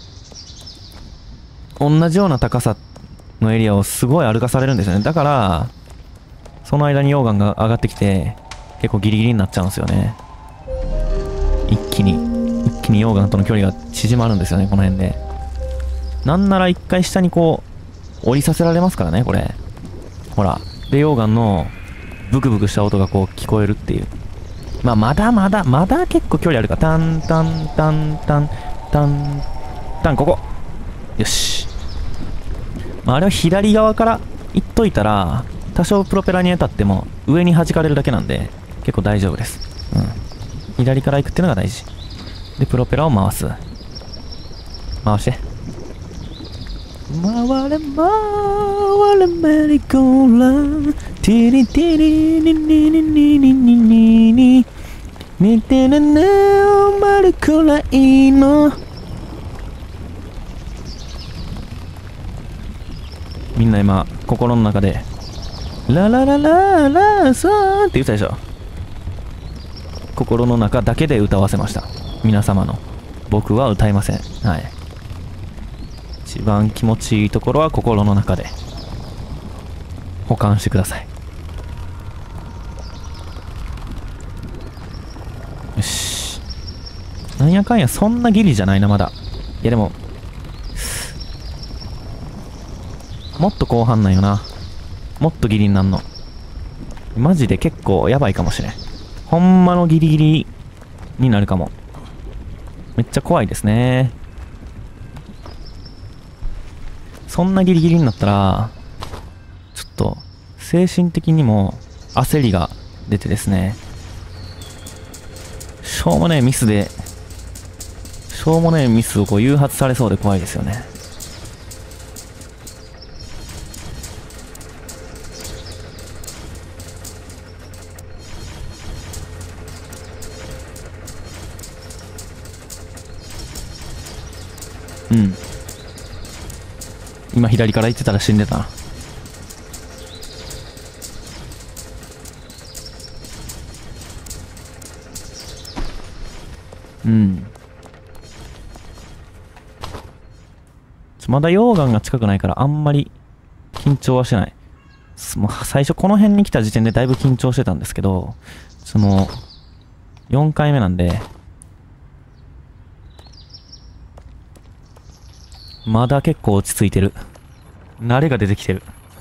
同じような高さのエリアをすごい歩かされるんですよね。だから、その間に溶岩が上がってきて、結構ギリギリになっちゃうんですよね。一気に溶岩との距離が縮まるんですよね、この辺で。なんなら一回下にこう、降りさせられますからね、これ。ほら。で、溶岩のブクブクした音がこう聞こえるっていう。まあ、まだ結構距離あるから。タンタンタンタンタンタン、ここ。よし。まあ、あれは左側から行っといたら、多少プロペラに当たっても上に弾かれるだけなんで、結構大丈夫です。左から行くっていうのが大事。で、プロペラを回す。回して。回れメリーゴーラン。ティリティリニニニニニニニニ。似てるねおまるくらいの。みんな今、心の中で、ラララララサーって言ったでしょ。心の中だけで歌わせました。皆様の。僕は歌いません。はい。一番気持ちいいところは心の中で保管してください。よし。なんやかんやそんなギリじゃないな、まだ。いやでも、 もっと後半なんよな。もっとギリになんの。マジで結構やばいかもしれん。ほんまのギリギリになるかも。めっちゃ怖いですね。そんなギリギリになったら、ちょっと、精神的にも焦りが出てですね、しょうもねえミスで、しょうもねえミスをこう誘発されそうで怖いですよね。うん。今左から行ってたら死んでたな。うん。まだ溶岩が近くないからあんまり緊張はしてない。もう最初この辺に来た時点でだいぶ緊張してたんですけど、4回目なんで、まだ結構落ち着いてる。慣れが出てきてる。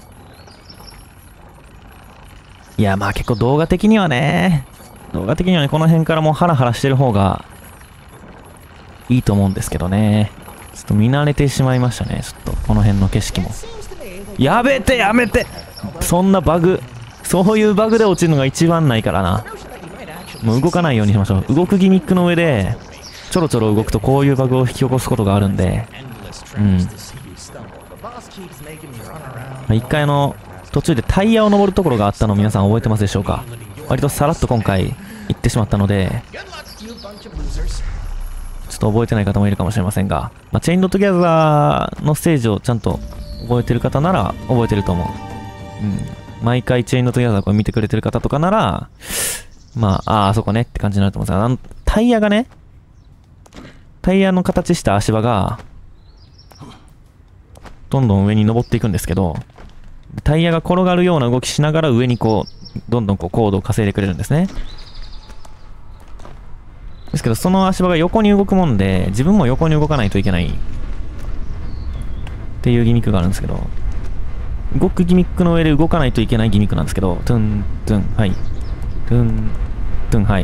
いや、まあ結構動画的にはね、この辺からもうハラハラしてる方がいいと思うんですけどね。ちょっと見慣れてしまいましたね。ちょっとこの辺の景色も。やめてやめて、そんなバグ、そういうバグで落ちるのが一番ないからな。もう動かないようにしましょう。動くギミックの上で、ちょろちょろ動くとこういうバグを引き起こすことがあるんで、うん。一回途中でタイヤを登るところがあったのを皆さん覚えてますでしょうか。割とさらっと今回行ってしまったので、ちょっと覚えてない方もいるかもしれませんが、まあ、チェインドトゥギャザーのステージをちゃんと覚えてる方なら覚えてると思う。うん。毎回チェインドトゥギャザーを見てくれてる方とかなら、まあ、あそこねって感じになると思うんですが、タイヤがね、タイヤの形した足場が、どんどん上に登っていくんですけど、タイヤが転がるような動きしながら上にこう、どんどんこう高度を稼いでくれるんですね。ですけど、その足場が横に動くもんで、自分も横に動かないといけないっていうギミックがあるんですけど、動くギミックの上で動かないといけないギミックなんですけど、トゥン、トゥン、はい。トゥン、トゥン、はい。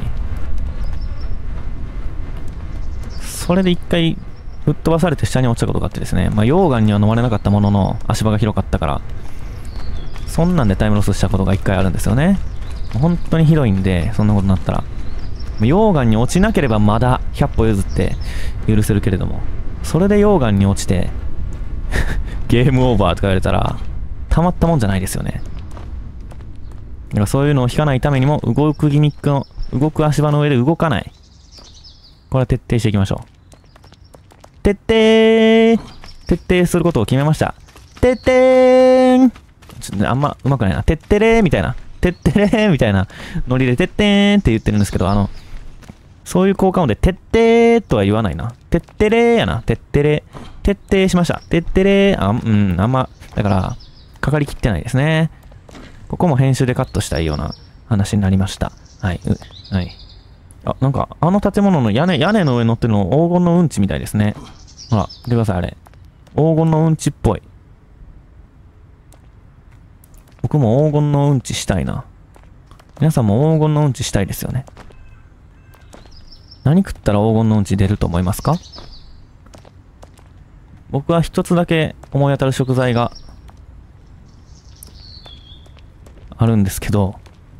それで一回、吹っ飛ばされて下に落ちたことがあってですね、まあ、溶岩には飲まれなかったものの、足場が広かったから、そんなんでタイムロスしたことが一回あるんですよね。本当にひどいんで、そんなことになったら。溶岩に落ちなければまだ100歩譲って許せるけれども、それで溶岩に落ちて、ゲームオーバーとか言われたら、たまったもんじゃないですよね。だからそういうのを引かないためにも、動くギミックの、動く足場の上で動かない。これは徹底していきましょう。徹底することを決めました。ちょっとあんま上手くないな。てってれーみたいな。てってれーみたいなノリでてってーんって言ってるんですけど、そういう効果音でてってーとは言わないな。てってれーやな。てってれー。徹底しました。てってれー。あんま、だから、かかりきってないですね。ここも編集でカットしたいような話になりました。はい。はい。あ、なんか、あの建物の屋根の上に乗ってるの黄金のうんちみたいですね。ほら、見てください、あれ。黄金のうんちっぽい。僕も黄金のうんちしたいな。皆さんも黄金のうんちしたいですよね。何食ったら黄金のうんち出ると思いますか？僕は一つだけ思い当たる食材があるんですけど、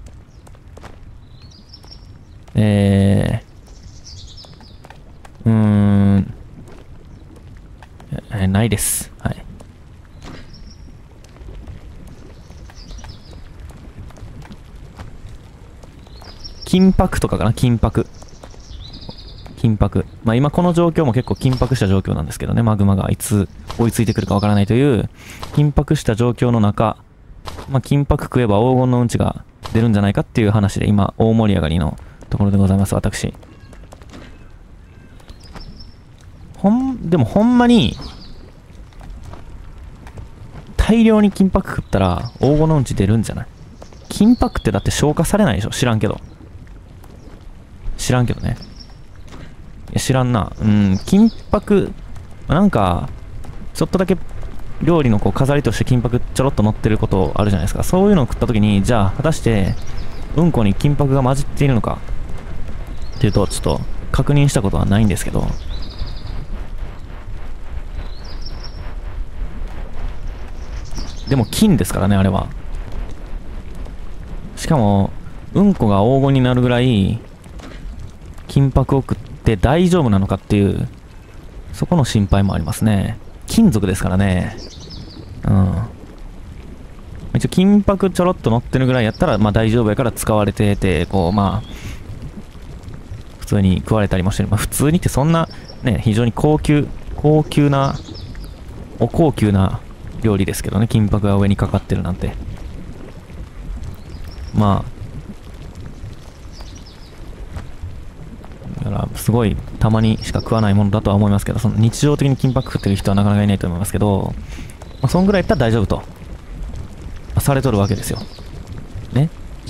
ないです。はい。緊迫とかかな、緊迫。まあ今この状況も結構緊迫した状況なんですけどね、マグマがいつ追いついてくるかわからないという、緊迫した状況の中、まあ緊迫食えば黄金のうんちが出るんじゃないかっていう話で今大盛り上がりのところでございます、私。でもほんまに、大量に緊迫食ったら黄金のうんち出るんじゃない？緊迫ってだって消化されないでしょ？知らんけどね。いや知らんな。緊迫、なんか、ちょっとだけ料理のこう飾りとして金箔ちょろっと乗ってることあるじゃないですか。そういうのを食った時に、じゃあ果たしてうんこに金箔が混じっているのかっていうと、ちょっと確認したことはないんですけど、でも金ですからね、あれは。しかもうんこが黄金になるぐらい金箔を食って大丈夫なのかっていう、そこの心配もありますね。金属ですからね。うん。一応金箔ちょろっと乗ってるぐらいやったら、まあ大丈夫やから使われてて、こう、まあ、普通に食われたりもしてる。まあ普通にってそんな、ね、非常にお高級な料理ですけどね、金箔が上にかかってるなんて。まあ、だから、すごい、たまにしか食わないものだとは思いますけど、その日常的に金箔食ってる人はなかなかいないと思いますけど、まあ、そんぐらいやったら大丈夫と。されとるわけですよ。ね。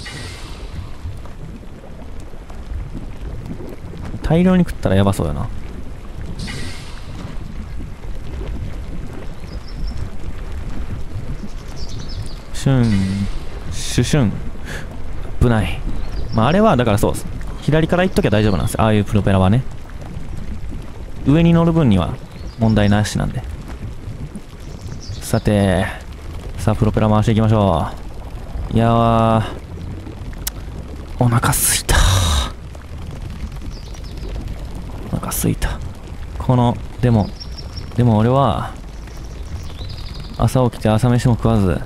大量に食ったらやばそうやな。シュン、シュシュン。危ない。まあ、あれは、だからそうです。左から行っときゃ大丈夫なんですよ。ああいうプロペラはね。上に乗る分には問題なしなんで。さて、さあ、プロペラ回していきましょう。いやー、お腹すいた。お腹すいた。でも俺は、朝起きて朝飯も食わず、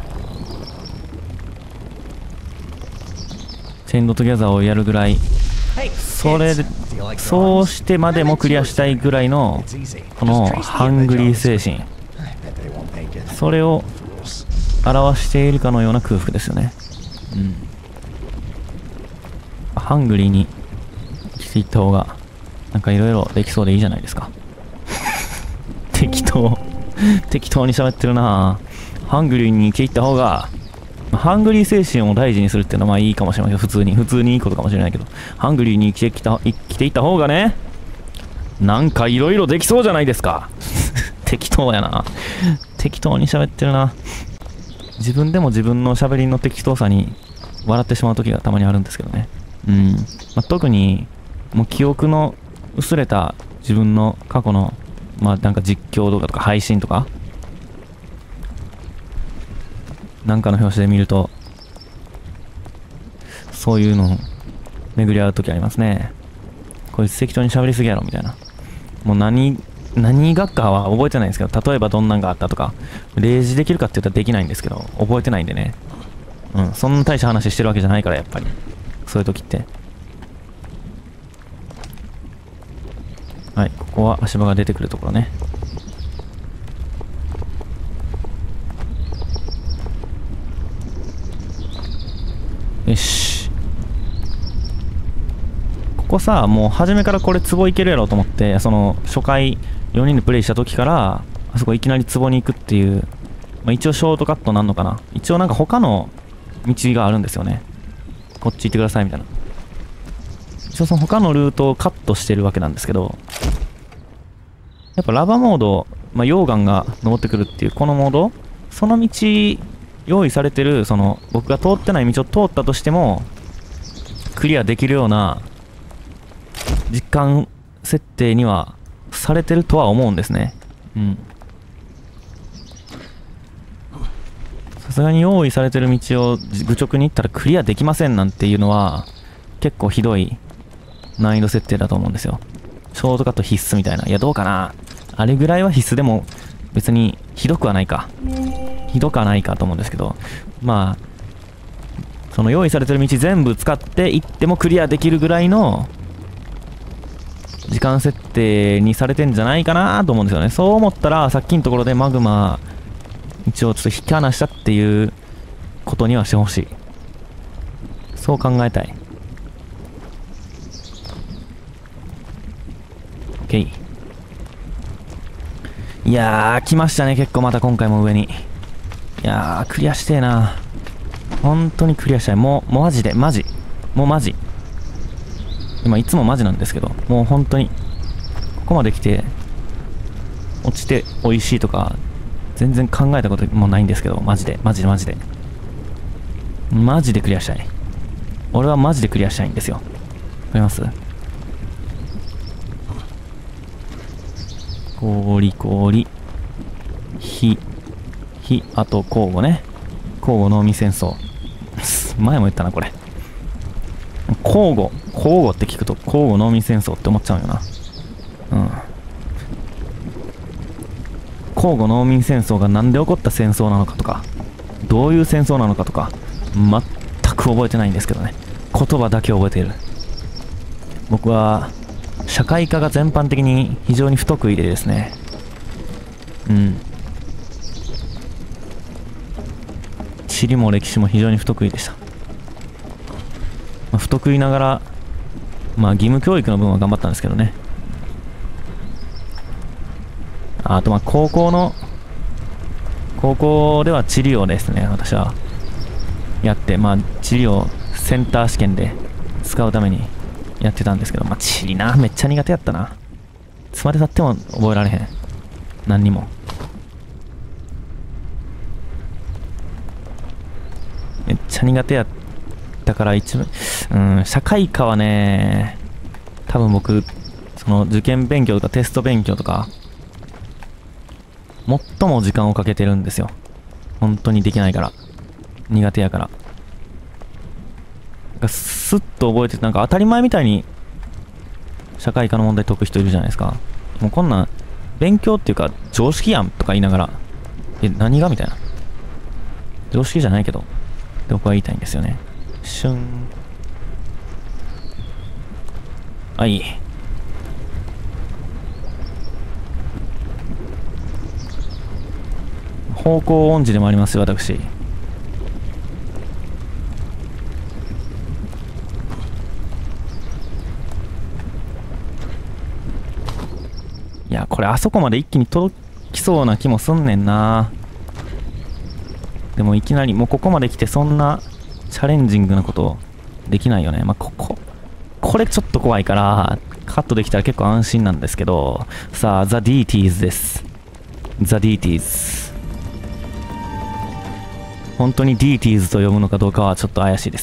チェンドトゥギャザーをやるぐらい、そうしてまでもクリアしたいぐらいの、このハングリー精神。それを表しているかのような空腹ですよね。うん。ハングリーに生きていった方が、なんかいろいろできそうでいいじゃないですか。適当に喋ってるなぁ。ハングリーに生きていった方が、ハングリー精神を大事にするっていうのはまあいいかもしれないけど、普通にいいことかもしれないけど、ハングリーに生きていった方がね、なんかいろいろできそうじゃないですか。適当やな。適当に喋ってるな。自分でも自分の喋りの適当さに笑ってしまう時がたまにあるんですけどね。うん。まあ、特に、もう記憶の薄れた自分の過去の、まあなんか実況動画とか配信とか、なんかの表紙で見ると、そういうの巡り合う時ありますね。こいつ適当に喋りすぎやろみたいな。もう何がかは覚えてないんですけど、例えばどんなんがあったとか、例示できるかって言ったらできないんですけど、覚えてないんでね。うん、そんな大した話してるわけじゃないから、やっぱり。そういう時って。はい、ここは足場が出てくるところね。よし。ここさ、もう初めからこれ壺いけるやろうと思って、その初回4人でプレイした時から、あそこいきなり壺に行くっていう、まあ、一応ショートカットなんのかな。一応なんか他の道があるんですよね。こっち行ってくださいみたいな。一応その他のルートをカットしてるわけなんですけど、やっぱラバモード、まあ、溶岩が登ってくるっていうこのモード、その道用意されてる、その僕が通ってない道を通ったとしてもクリアできるような時間設定にはされてるとは思うんですね。うん。さすがに用意されてる道を愚直に行ったらクリアできませんなんていうのは結構ひどい難易度設定だと思うんですよ。ショートカット必須みたいな。いや、どうかな。あれぐらいは必須でも別にひどくはないか。ひどくはないかと思うんですけど、まあ、その用意されてる道全部使って行ってもクリアできるぐらいの時間設定にされてんじゃないかなと思うんですよね。そう思ったら、さっきのところでマグマ、一応ちょっと引き離したっていうことにはしてほしい。そう考えたい。OK。いやー、来ましたね、結構また今回も上に。いやー、クリアしてえな。本当にクリアしたい。もうマジで、マジ。もうマジ。今いつもマジなんですけど、もう本当に、ここまで来て、落ちて美味しいとか、 全然考えたこともないんですけど、マジで。マジでクリアしたい。俺はマジでクリアしたいんですよ。わかります？氷、あと交互ね。交互農民戦争。前も言ったな、これ。交互って聞くと、交互農民戦争って思っちゃうよな。うん。交互農民戦争がなんで起こった戦争なのかとか、どういう戦争なのかとか、全く覚えてないんですけどね。言葉だけ覚えている。僕は、社会科が全般的に非常に不得意でですね。うん。地理も歴史も非常に不得意でした。不得意ながら、義務教育の分は頑張ったんですけどね。あと高校では地理をですね、私はやって、地理をセンター試験で使うためにやってたんですけど、地理な、めっちゃ苦手やったな。いつまで経っても覚えられへん。何にも。めっちゃ苦手やったから社会科はね、多分僕、その受験勉強とかテスト勉強とか、最も時間をかけてるんですよ。本当にできないから。苦手やから。スッと覚えてて、当たり前みたいに社会科の問題解く人いるじゃないですか。もうこんなん勉強っていうか常識やんとか言いながら、何がみたいな。常識じゃないけど、って僕は言いたいんですよね。シュン。はい。方向音痴でもありますよ、私。いや、これあそこまで一気に届きそうな気もすんねんな。でもいきなり、もうここまで来てそんなチャレンジングなことできないよね。これちょっと怖いから、カットできたら結構安心なんですけど、さあ、ザ・ディーティーズです。ザ・ディーティーズ。本当に DTs と読むのかどうかはちょっと怪しいです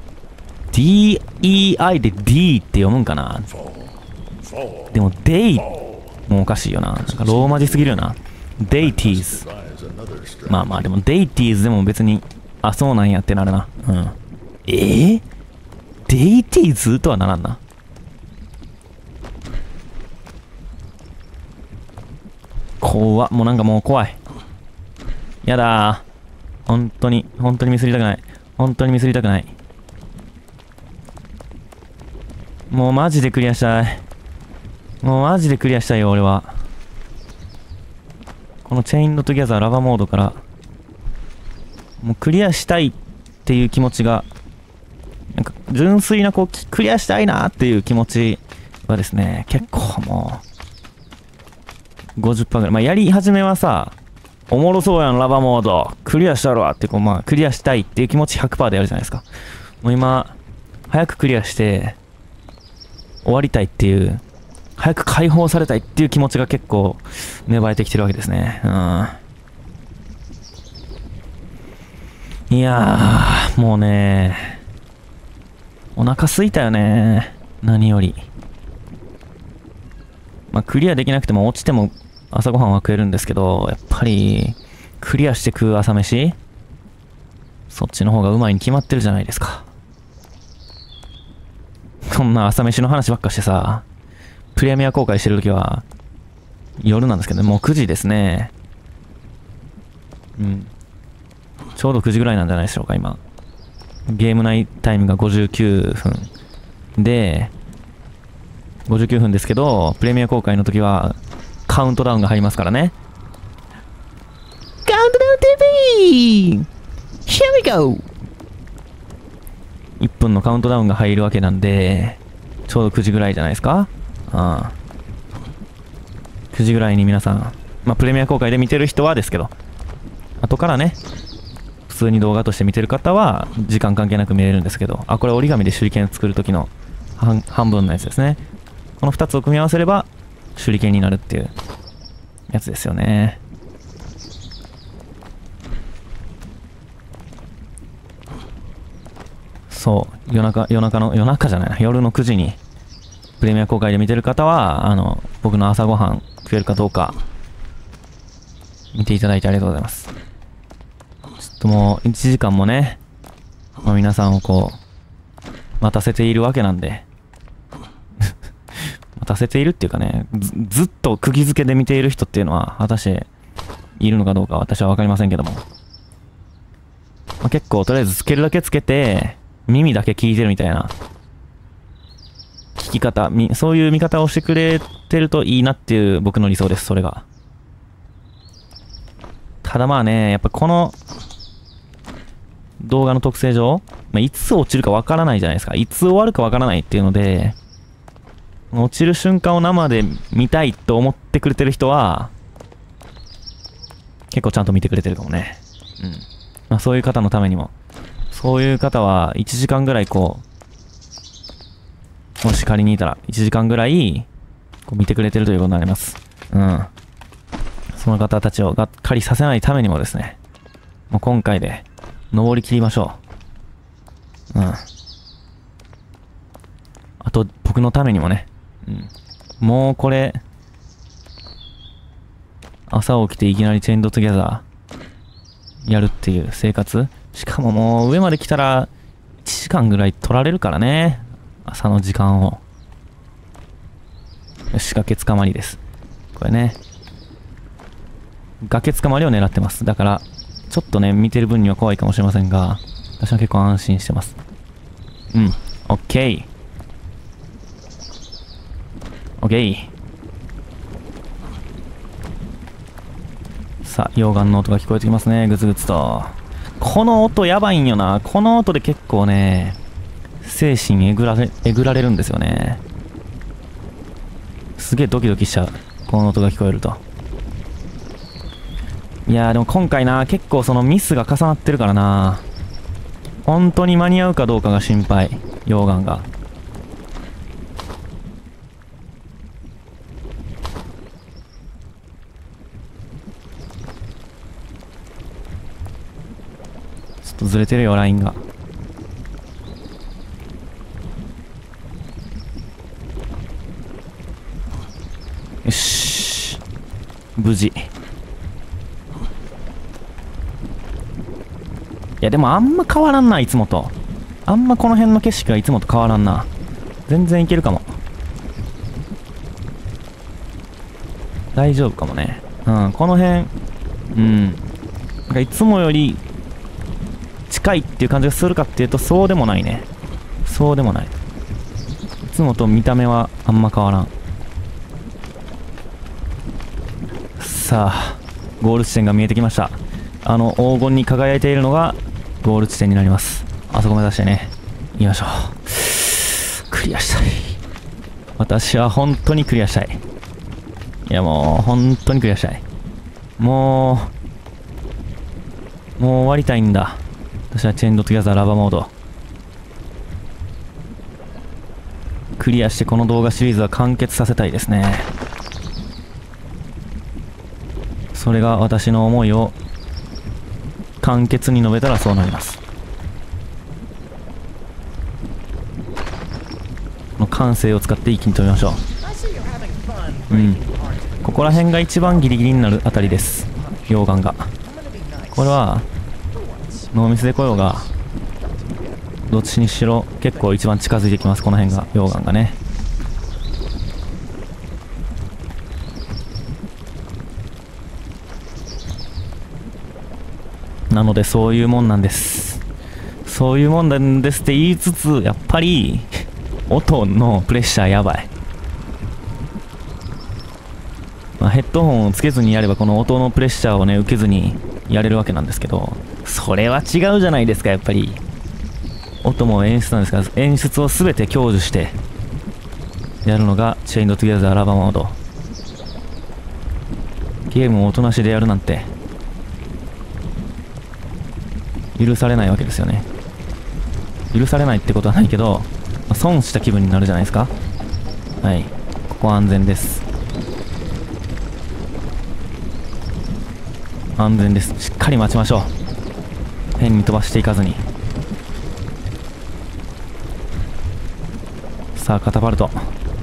。DEI で D って読むんかな。でも Day もうおかしいよな。ローマ字すぎるよな。DATES。でも DATES でも別に、あ、そうなんやってなるな。うん。DATES とはならんな。怖っ。もう怖い。やだー。本当にミスりたくない。もうマジでクリアしたい。よ、俺は。このチェインドトゥギャザーラバモードから、もうクリアしたいっていう気持ちが、純粋なクリアしたいなっていう気持ちはですね、結構もう、50% ぐらい。やり始めはさ、おもろそうやん、ラバモード。クリアしたるわって、クリアしたいっていう気持ち 100% でやるじゃないですか。もう今、早くクリアして、終わりたいっていう、早く解放されたいっていう気持ちが結構、芽生えてきてるわけですね。いやー、もうね、お腹空いたよね。何より。クリアできなくても落ちても、朝ごはんは食えるんですけど、やっぱり、クリアして食う朝飯そっちの方がうまいに決まってるじゃないですか。そんな朝飯の話ばっかしてさ、プレミア公開してるときは、夜なんですけど、もう9時ですね。ちょうど9時ぐらいなんじゃないでしょうか、今。ゲーム内タイムが59分。で、59分ですけど、プレミア公開の時は、カウントダウンが入りますからね。カウントダウン TV! Here we go! 1分のカウントダウンが入るわけなんで、ちょうど9時ぐらいじゃないですか。9時ぐらいに皆さん、プレミア公開で見てる人はですけど、後からね、普通に動画として見てる方は、時間関係なく見れるんですけど、これ折り紙で手裏剣作る時の半分のやつですね。この2つを組み合わせれば、手裏剣になるっていうやつですよね。 そう、夜中じゃないな、夜の9時にプレミア公開で見てる方は、僕の朝ごはん食えるかどうか、見ていただいてありがとうございます。ちょっともう1時間もね、皆さんをこう、待たせているわけなんで、待たせているっていうかね、ずっと釘付けで見ている人っていうのは、果たしているのかどうか私はわかりませんけども。結構とりあえずつけるだけつけて、耳だけ聞いてるみたいな、聞き方、そういう見方をしてくれてるといいなっていう僕の理想です、それが。ただまあね、やっぱこの動画の特性上、いつ落ちるかわからないじゃないですか。いつ終わるかわからないっていうので、落ちる瞬間を生で見たいと思ってくれてる人は、結構ちゃんと見てくれてるかもね。そういう方のためにも。そういう方は1時間ぐらいこう、もし仮にいたら1時間ぐらいこう見てくれてるということになります。その方たちをがっかりさせないためにもですね、もう今回で登り切りましょう。あと僕のためにもね、もうこれ、朝起きていきなりチェインドトゥギャザーやるっていう生活。しかももう上まで来たら1時間ぐらい取られるからね。朝の時間を。よし、崖つかまりです。これね。崖つかまりを狙ってます。だから、ちょっとね、見てる分には怖いかもしれませんが、私は結構安心してます。オッケー。オッケー。さあ、溶岩の音が聞こえてきますね。グツグツと。この音やばいんよな。この音で結構ね、精神えぐられるんですよね。すげえドキドキしちゃう。この音が聞こえると。いやーでも今回な、結構そのミスが重なってるからな。本当に間に合うかどうかが心配。溶岩が。ずれてるよ、ラインが。よし。無事。いや、でもあんま変わらんな、いつもと。あんまこの辺の景色がいつもと変わらんな。全然いけるかも。大丈夫かもね。この辺、なんかいつもより、近いっていう感じがするかっていうとそうでもないね。そうでもない。いつもと見た目はあんま変わらん。さあ、ゴール地点が見えてきました。黄金に輝いているのがゴール地点になります。あそこ目指してね、行きましょう。クリアしたい。私は本当にクリアしたい。いやもう、本当にクリアしたい。もう終わりたいんだ。私はチェインドトゥギャザーラバーモード。クリアしてこの動画シリーズは完結させたいですね。それが私の思いを簡潔に述べたらそうなります。この感性を使って一気に飛びましょう。ここら辺が一番ギリギリになるあたりです。溶岩が。これはノーミスで来ようが、どっちにしろ結構一番近づいてきます。この辺が、溶岩がね。なのでそういうもんなんです。そういうもんなんですって言いつつ、やっぱり音のプレッシャーやばい。ヘッドホンをつけずにやればこの音のプレッシャーをね、受けずにやれるわけなんですけど、それは違うじゃないですか。やっぱり音も演出なんですから、演出を全て享受してやるのがチェインドトゥギャザーラバーモード。ゲームを音なしでやるなんて許されないわけですよね。許されないってことはないけど、損した気分になるじゃないですか。はい、ここは安全です。安全です。しっかり待ちましょう。変に飛ばしていかずに。 さあ、カタパルト。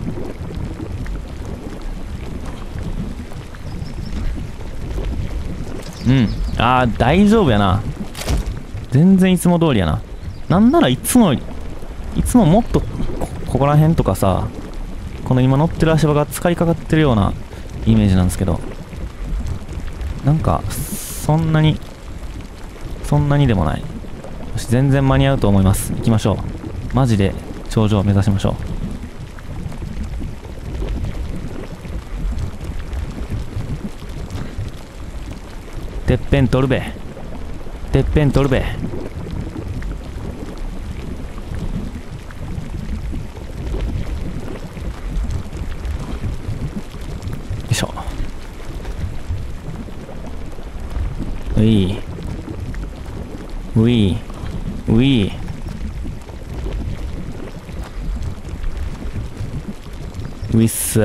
うん。ああ、大丈夫やな。全然いつも通りやな。なんならいつももっとここら辺とかさ、この今乗ってる足場が使いかかってるようなイメージなんですけど、なんか、そんなにでもない。全然間に合うと思います。行きましょう。マジで頂上を目指しましょう。てっぺん取るべ。てっぺん取るべ。よいしょ。うい。うい。うい。ういっす。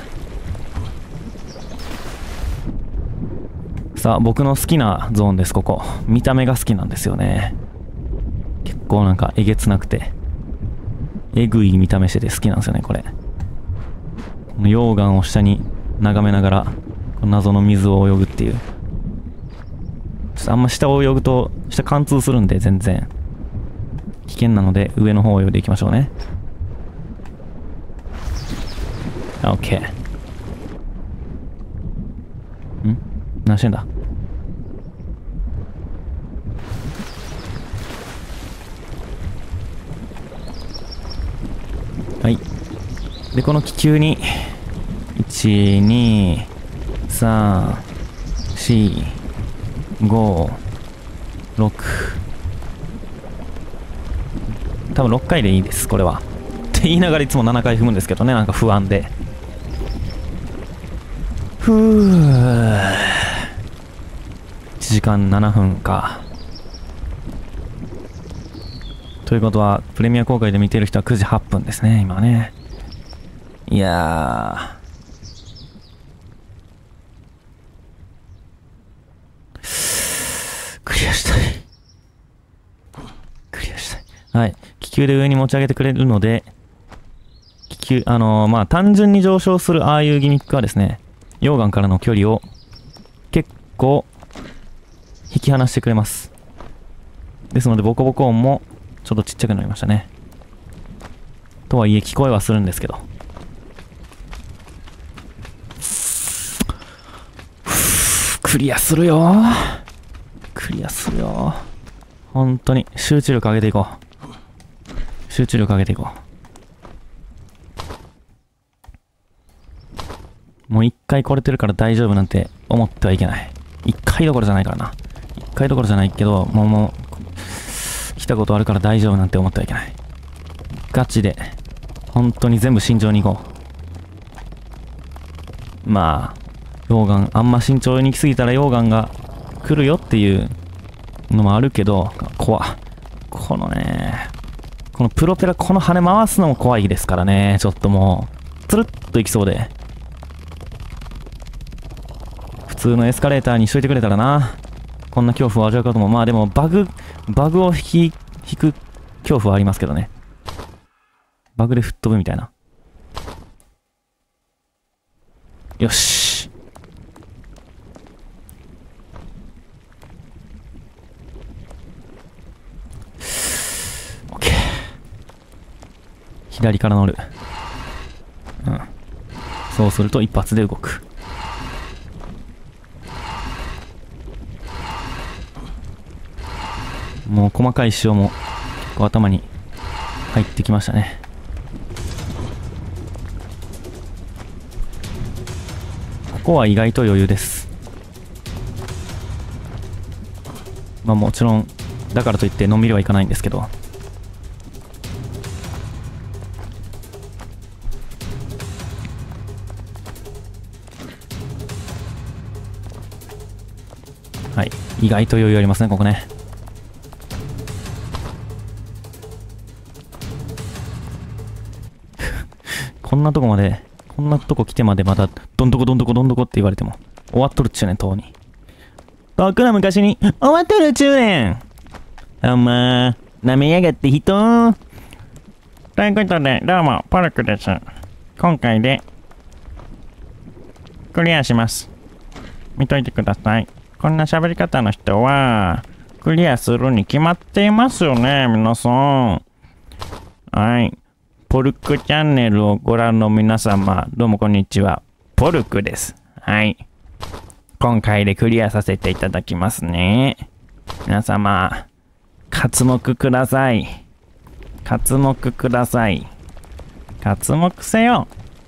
さあ、僕の好きなゾーンです、ここ。見た目が好きなんですよね。結構なんかえげつなくて、えぐい見た目してて好きなんですよね、これ。この溶岩を下に眺めながら、謎の水を泳ぐっていう。ちょっとあんま下を泳ぐと、下貫通するんで全然危険なので、上の方を泳いでいきましょうね。OK。何してんだ。はい。で、この気球に、1、2、3、4、5、6。多分6回でいいです、これは。って言いながらいつも7回踏むんですけどね、なんか不安で。ふぅ。1時間7分か。ということは、プレミア公開で見てる人は9時8分ですね、今ね。いやー。クリアしたい。クリアしたい。はい。気球で上に持ち上げてくれるので、気球、まあ、単純に上昇するああいうギミックはですね、溶岩からの距離を結構引き離してくれます。ですので、ボコボコ音もちょっとちっちゃくなりましたね。とはいえ、聞こえはするんですけど。クリアするよ。クリアするよ。本当に、集中力上げていこう。集中力上げていこう。もう一回来れてるから大丈夫なんて思ってはいけない。一回どころじゃないからな。一回どころじゃないけど、もう、来たことあるから大丈夫なんて思ってはいけない。ガチで、本当に全部慎重に行こう。まあ、溶岩、あんま慎重に行き過ぎたら溶岩が来るよっていうのもあるけど、このね、このプロペラ、この羽回すのも怖いですからね。ちょっともう、つるっと行きそうで。普通のエスカレーターにしといてくれたらな。こんな恐怖を味わうことも、まあでもバグを引く恐怖はありますけどね。バグで吹っ飛ぶみたいな。よし。オッケー。左から乗る。うん。そうすると一発で動く。もう細かい仕様も結構頭に入ってきましたね。ここは意外と余裕です。まあもちろんだからといってのんびりはいかないんですけど。はい、意外と余裕ありますね、ここね。こんなとこ来てまでまた、どんどこって言われても、終わっとるっちゅうねん、とうに。とっくの昔に、終わっとるっちゅうねん。なめやがって人。 ということで、どうも、ポルクです。今回で、クリアします。見といてください。こんな喋り方の人は、クリアするに決まっていますよね、皆さん。はい。ポルクチャンネルをご覧の皆様、どうもこんにちは。ポルクです。はい。今回でクリアさせていただきますね。皆様、刮目ください。刮目ください。刮目せよ。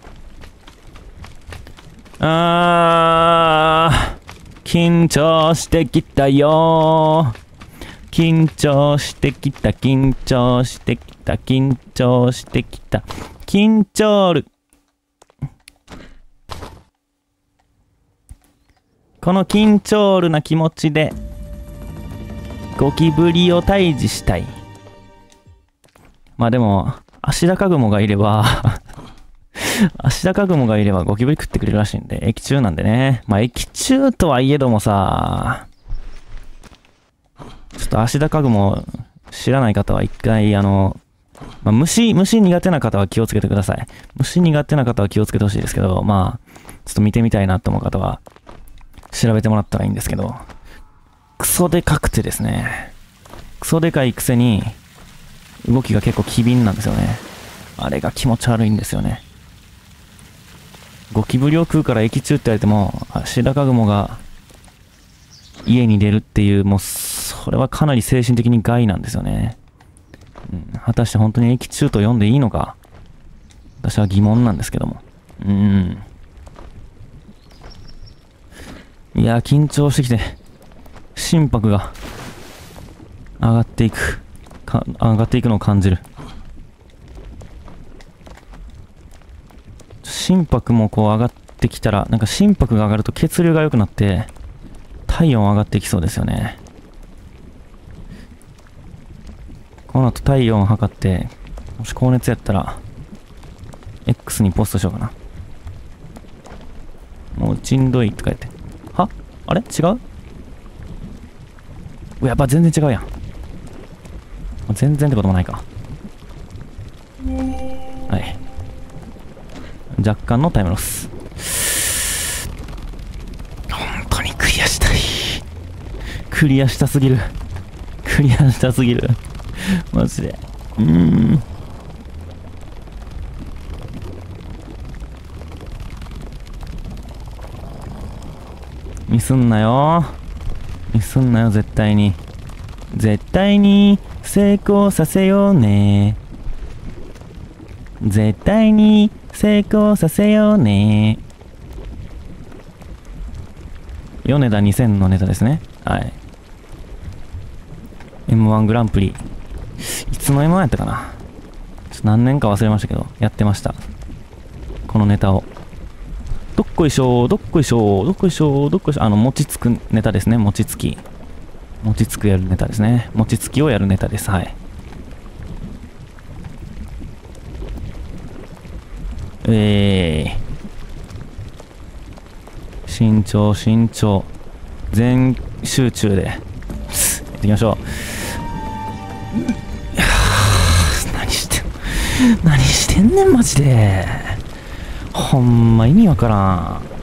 緊張してきたよ。緊張してきた、緊張してきた、緊張してきた、緊張る。この緊張るな気持ちで、ゴキブリを退治したい。まあでも、アシダカグモがいればアシダカグモがいればゴキブリ食ってくれるらしいんで、液中なんでね。まあ液中とはいえどもさ、ちょっとアシダカグモ知らない方は一回虫苦手な方は気をつけてください。虫苦手な方は気をつけてほしいですけど、まあ、ちょっと見てみたいなと思う方は、調べてもらったらいいんですけど、クソでかくてですね、クソでかいくせに、動きが結構機敏なんですよね。あれが気持ち悪いんですよね。ゴキブリを食うから液中って言われても、シダカグモが家に出るっていう、もう、それはかなり精神的に害なんですよね。果たして本当に液中と読んでいいのか、私は疑問なんですけども。いや、緊張してきて、心拍が上がっていく。上がっていくのを感じる。心拍もこう上がってきたら、なんか心拍が上がると血流が良くなって、体温上がっていきそうですよね。この後体温を測って、もし高熱やったら、X にポストしようかな。もうしんどいとか言って。は？あれ違う？やっぱ全然違うやん。全然ってこともないか。はい。若干のタイムロス。本当にクリアしたい。クリアしたすぎる。クリアしたすぎる。マジで。ミスんなよ。ミスんなよ、絶対に。絶対に成功させようね。絶対に成功させようね。米田2000のネタですね。はい。M1 グランプリ。いつの M1 やったかな。ちょっと何年か忘れましたけど、やってました。このネタを。どっこいしょー、どっこいしょー、どっこいしょー、どっこいしょー。餅つくネタですね。餅つき。餅つくやるネタですね。餅つきをやるネタです。はい。慎重、慎重。全集中で。やっていきましょう。何してんねん、マジで。ほんま意味わからん。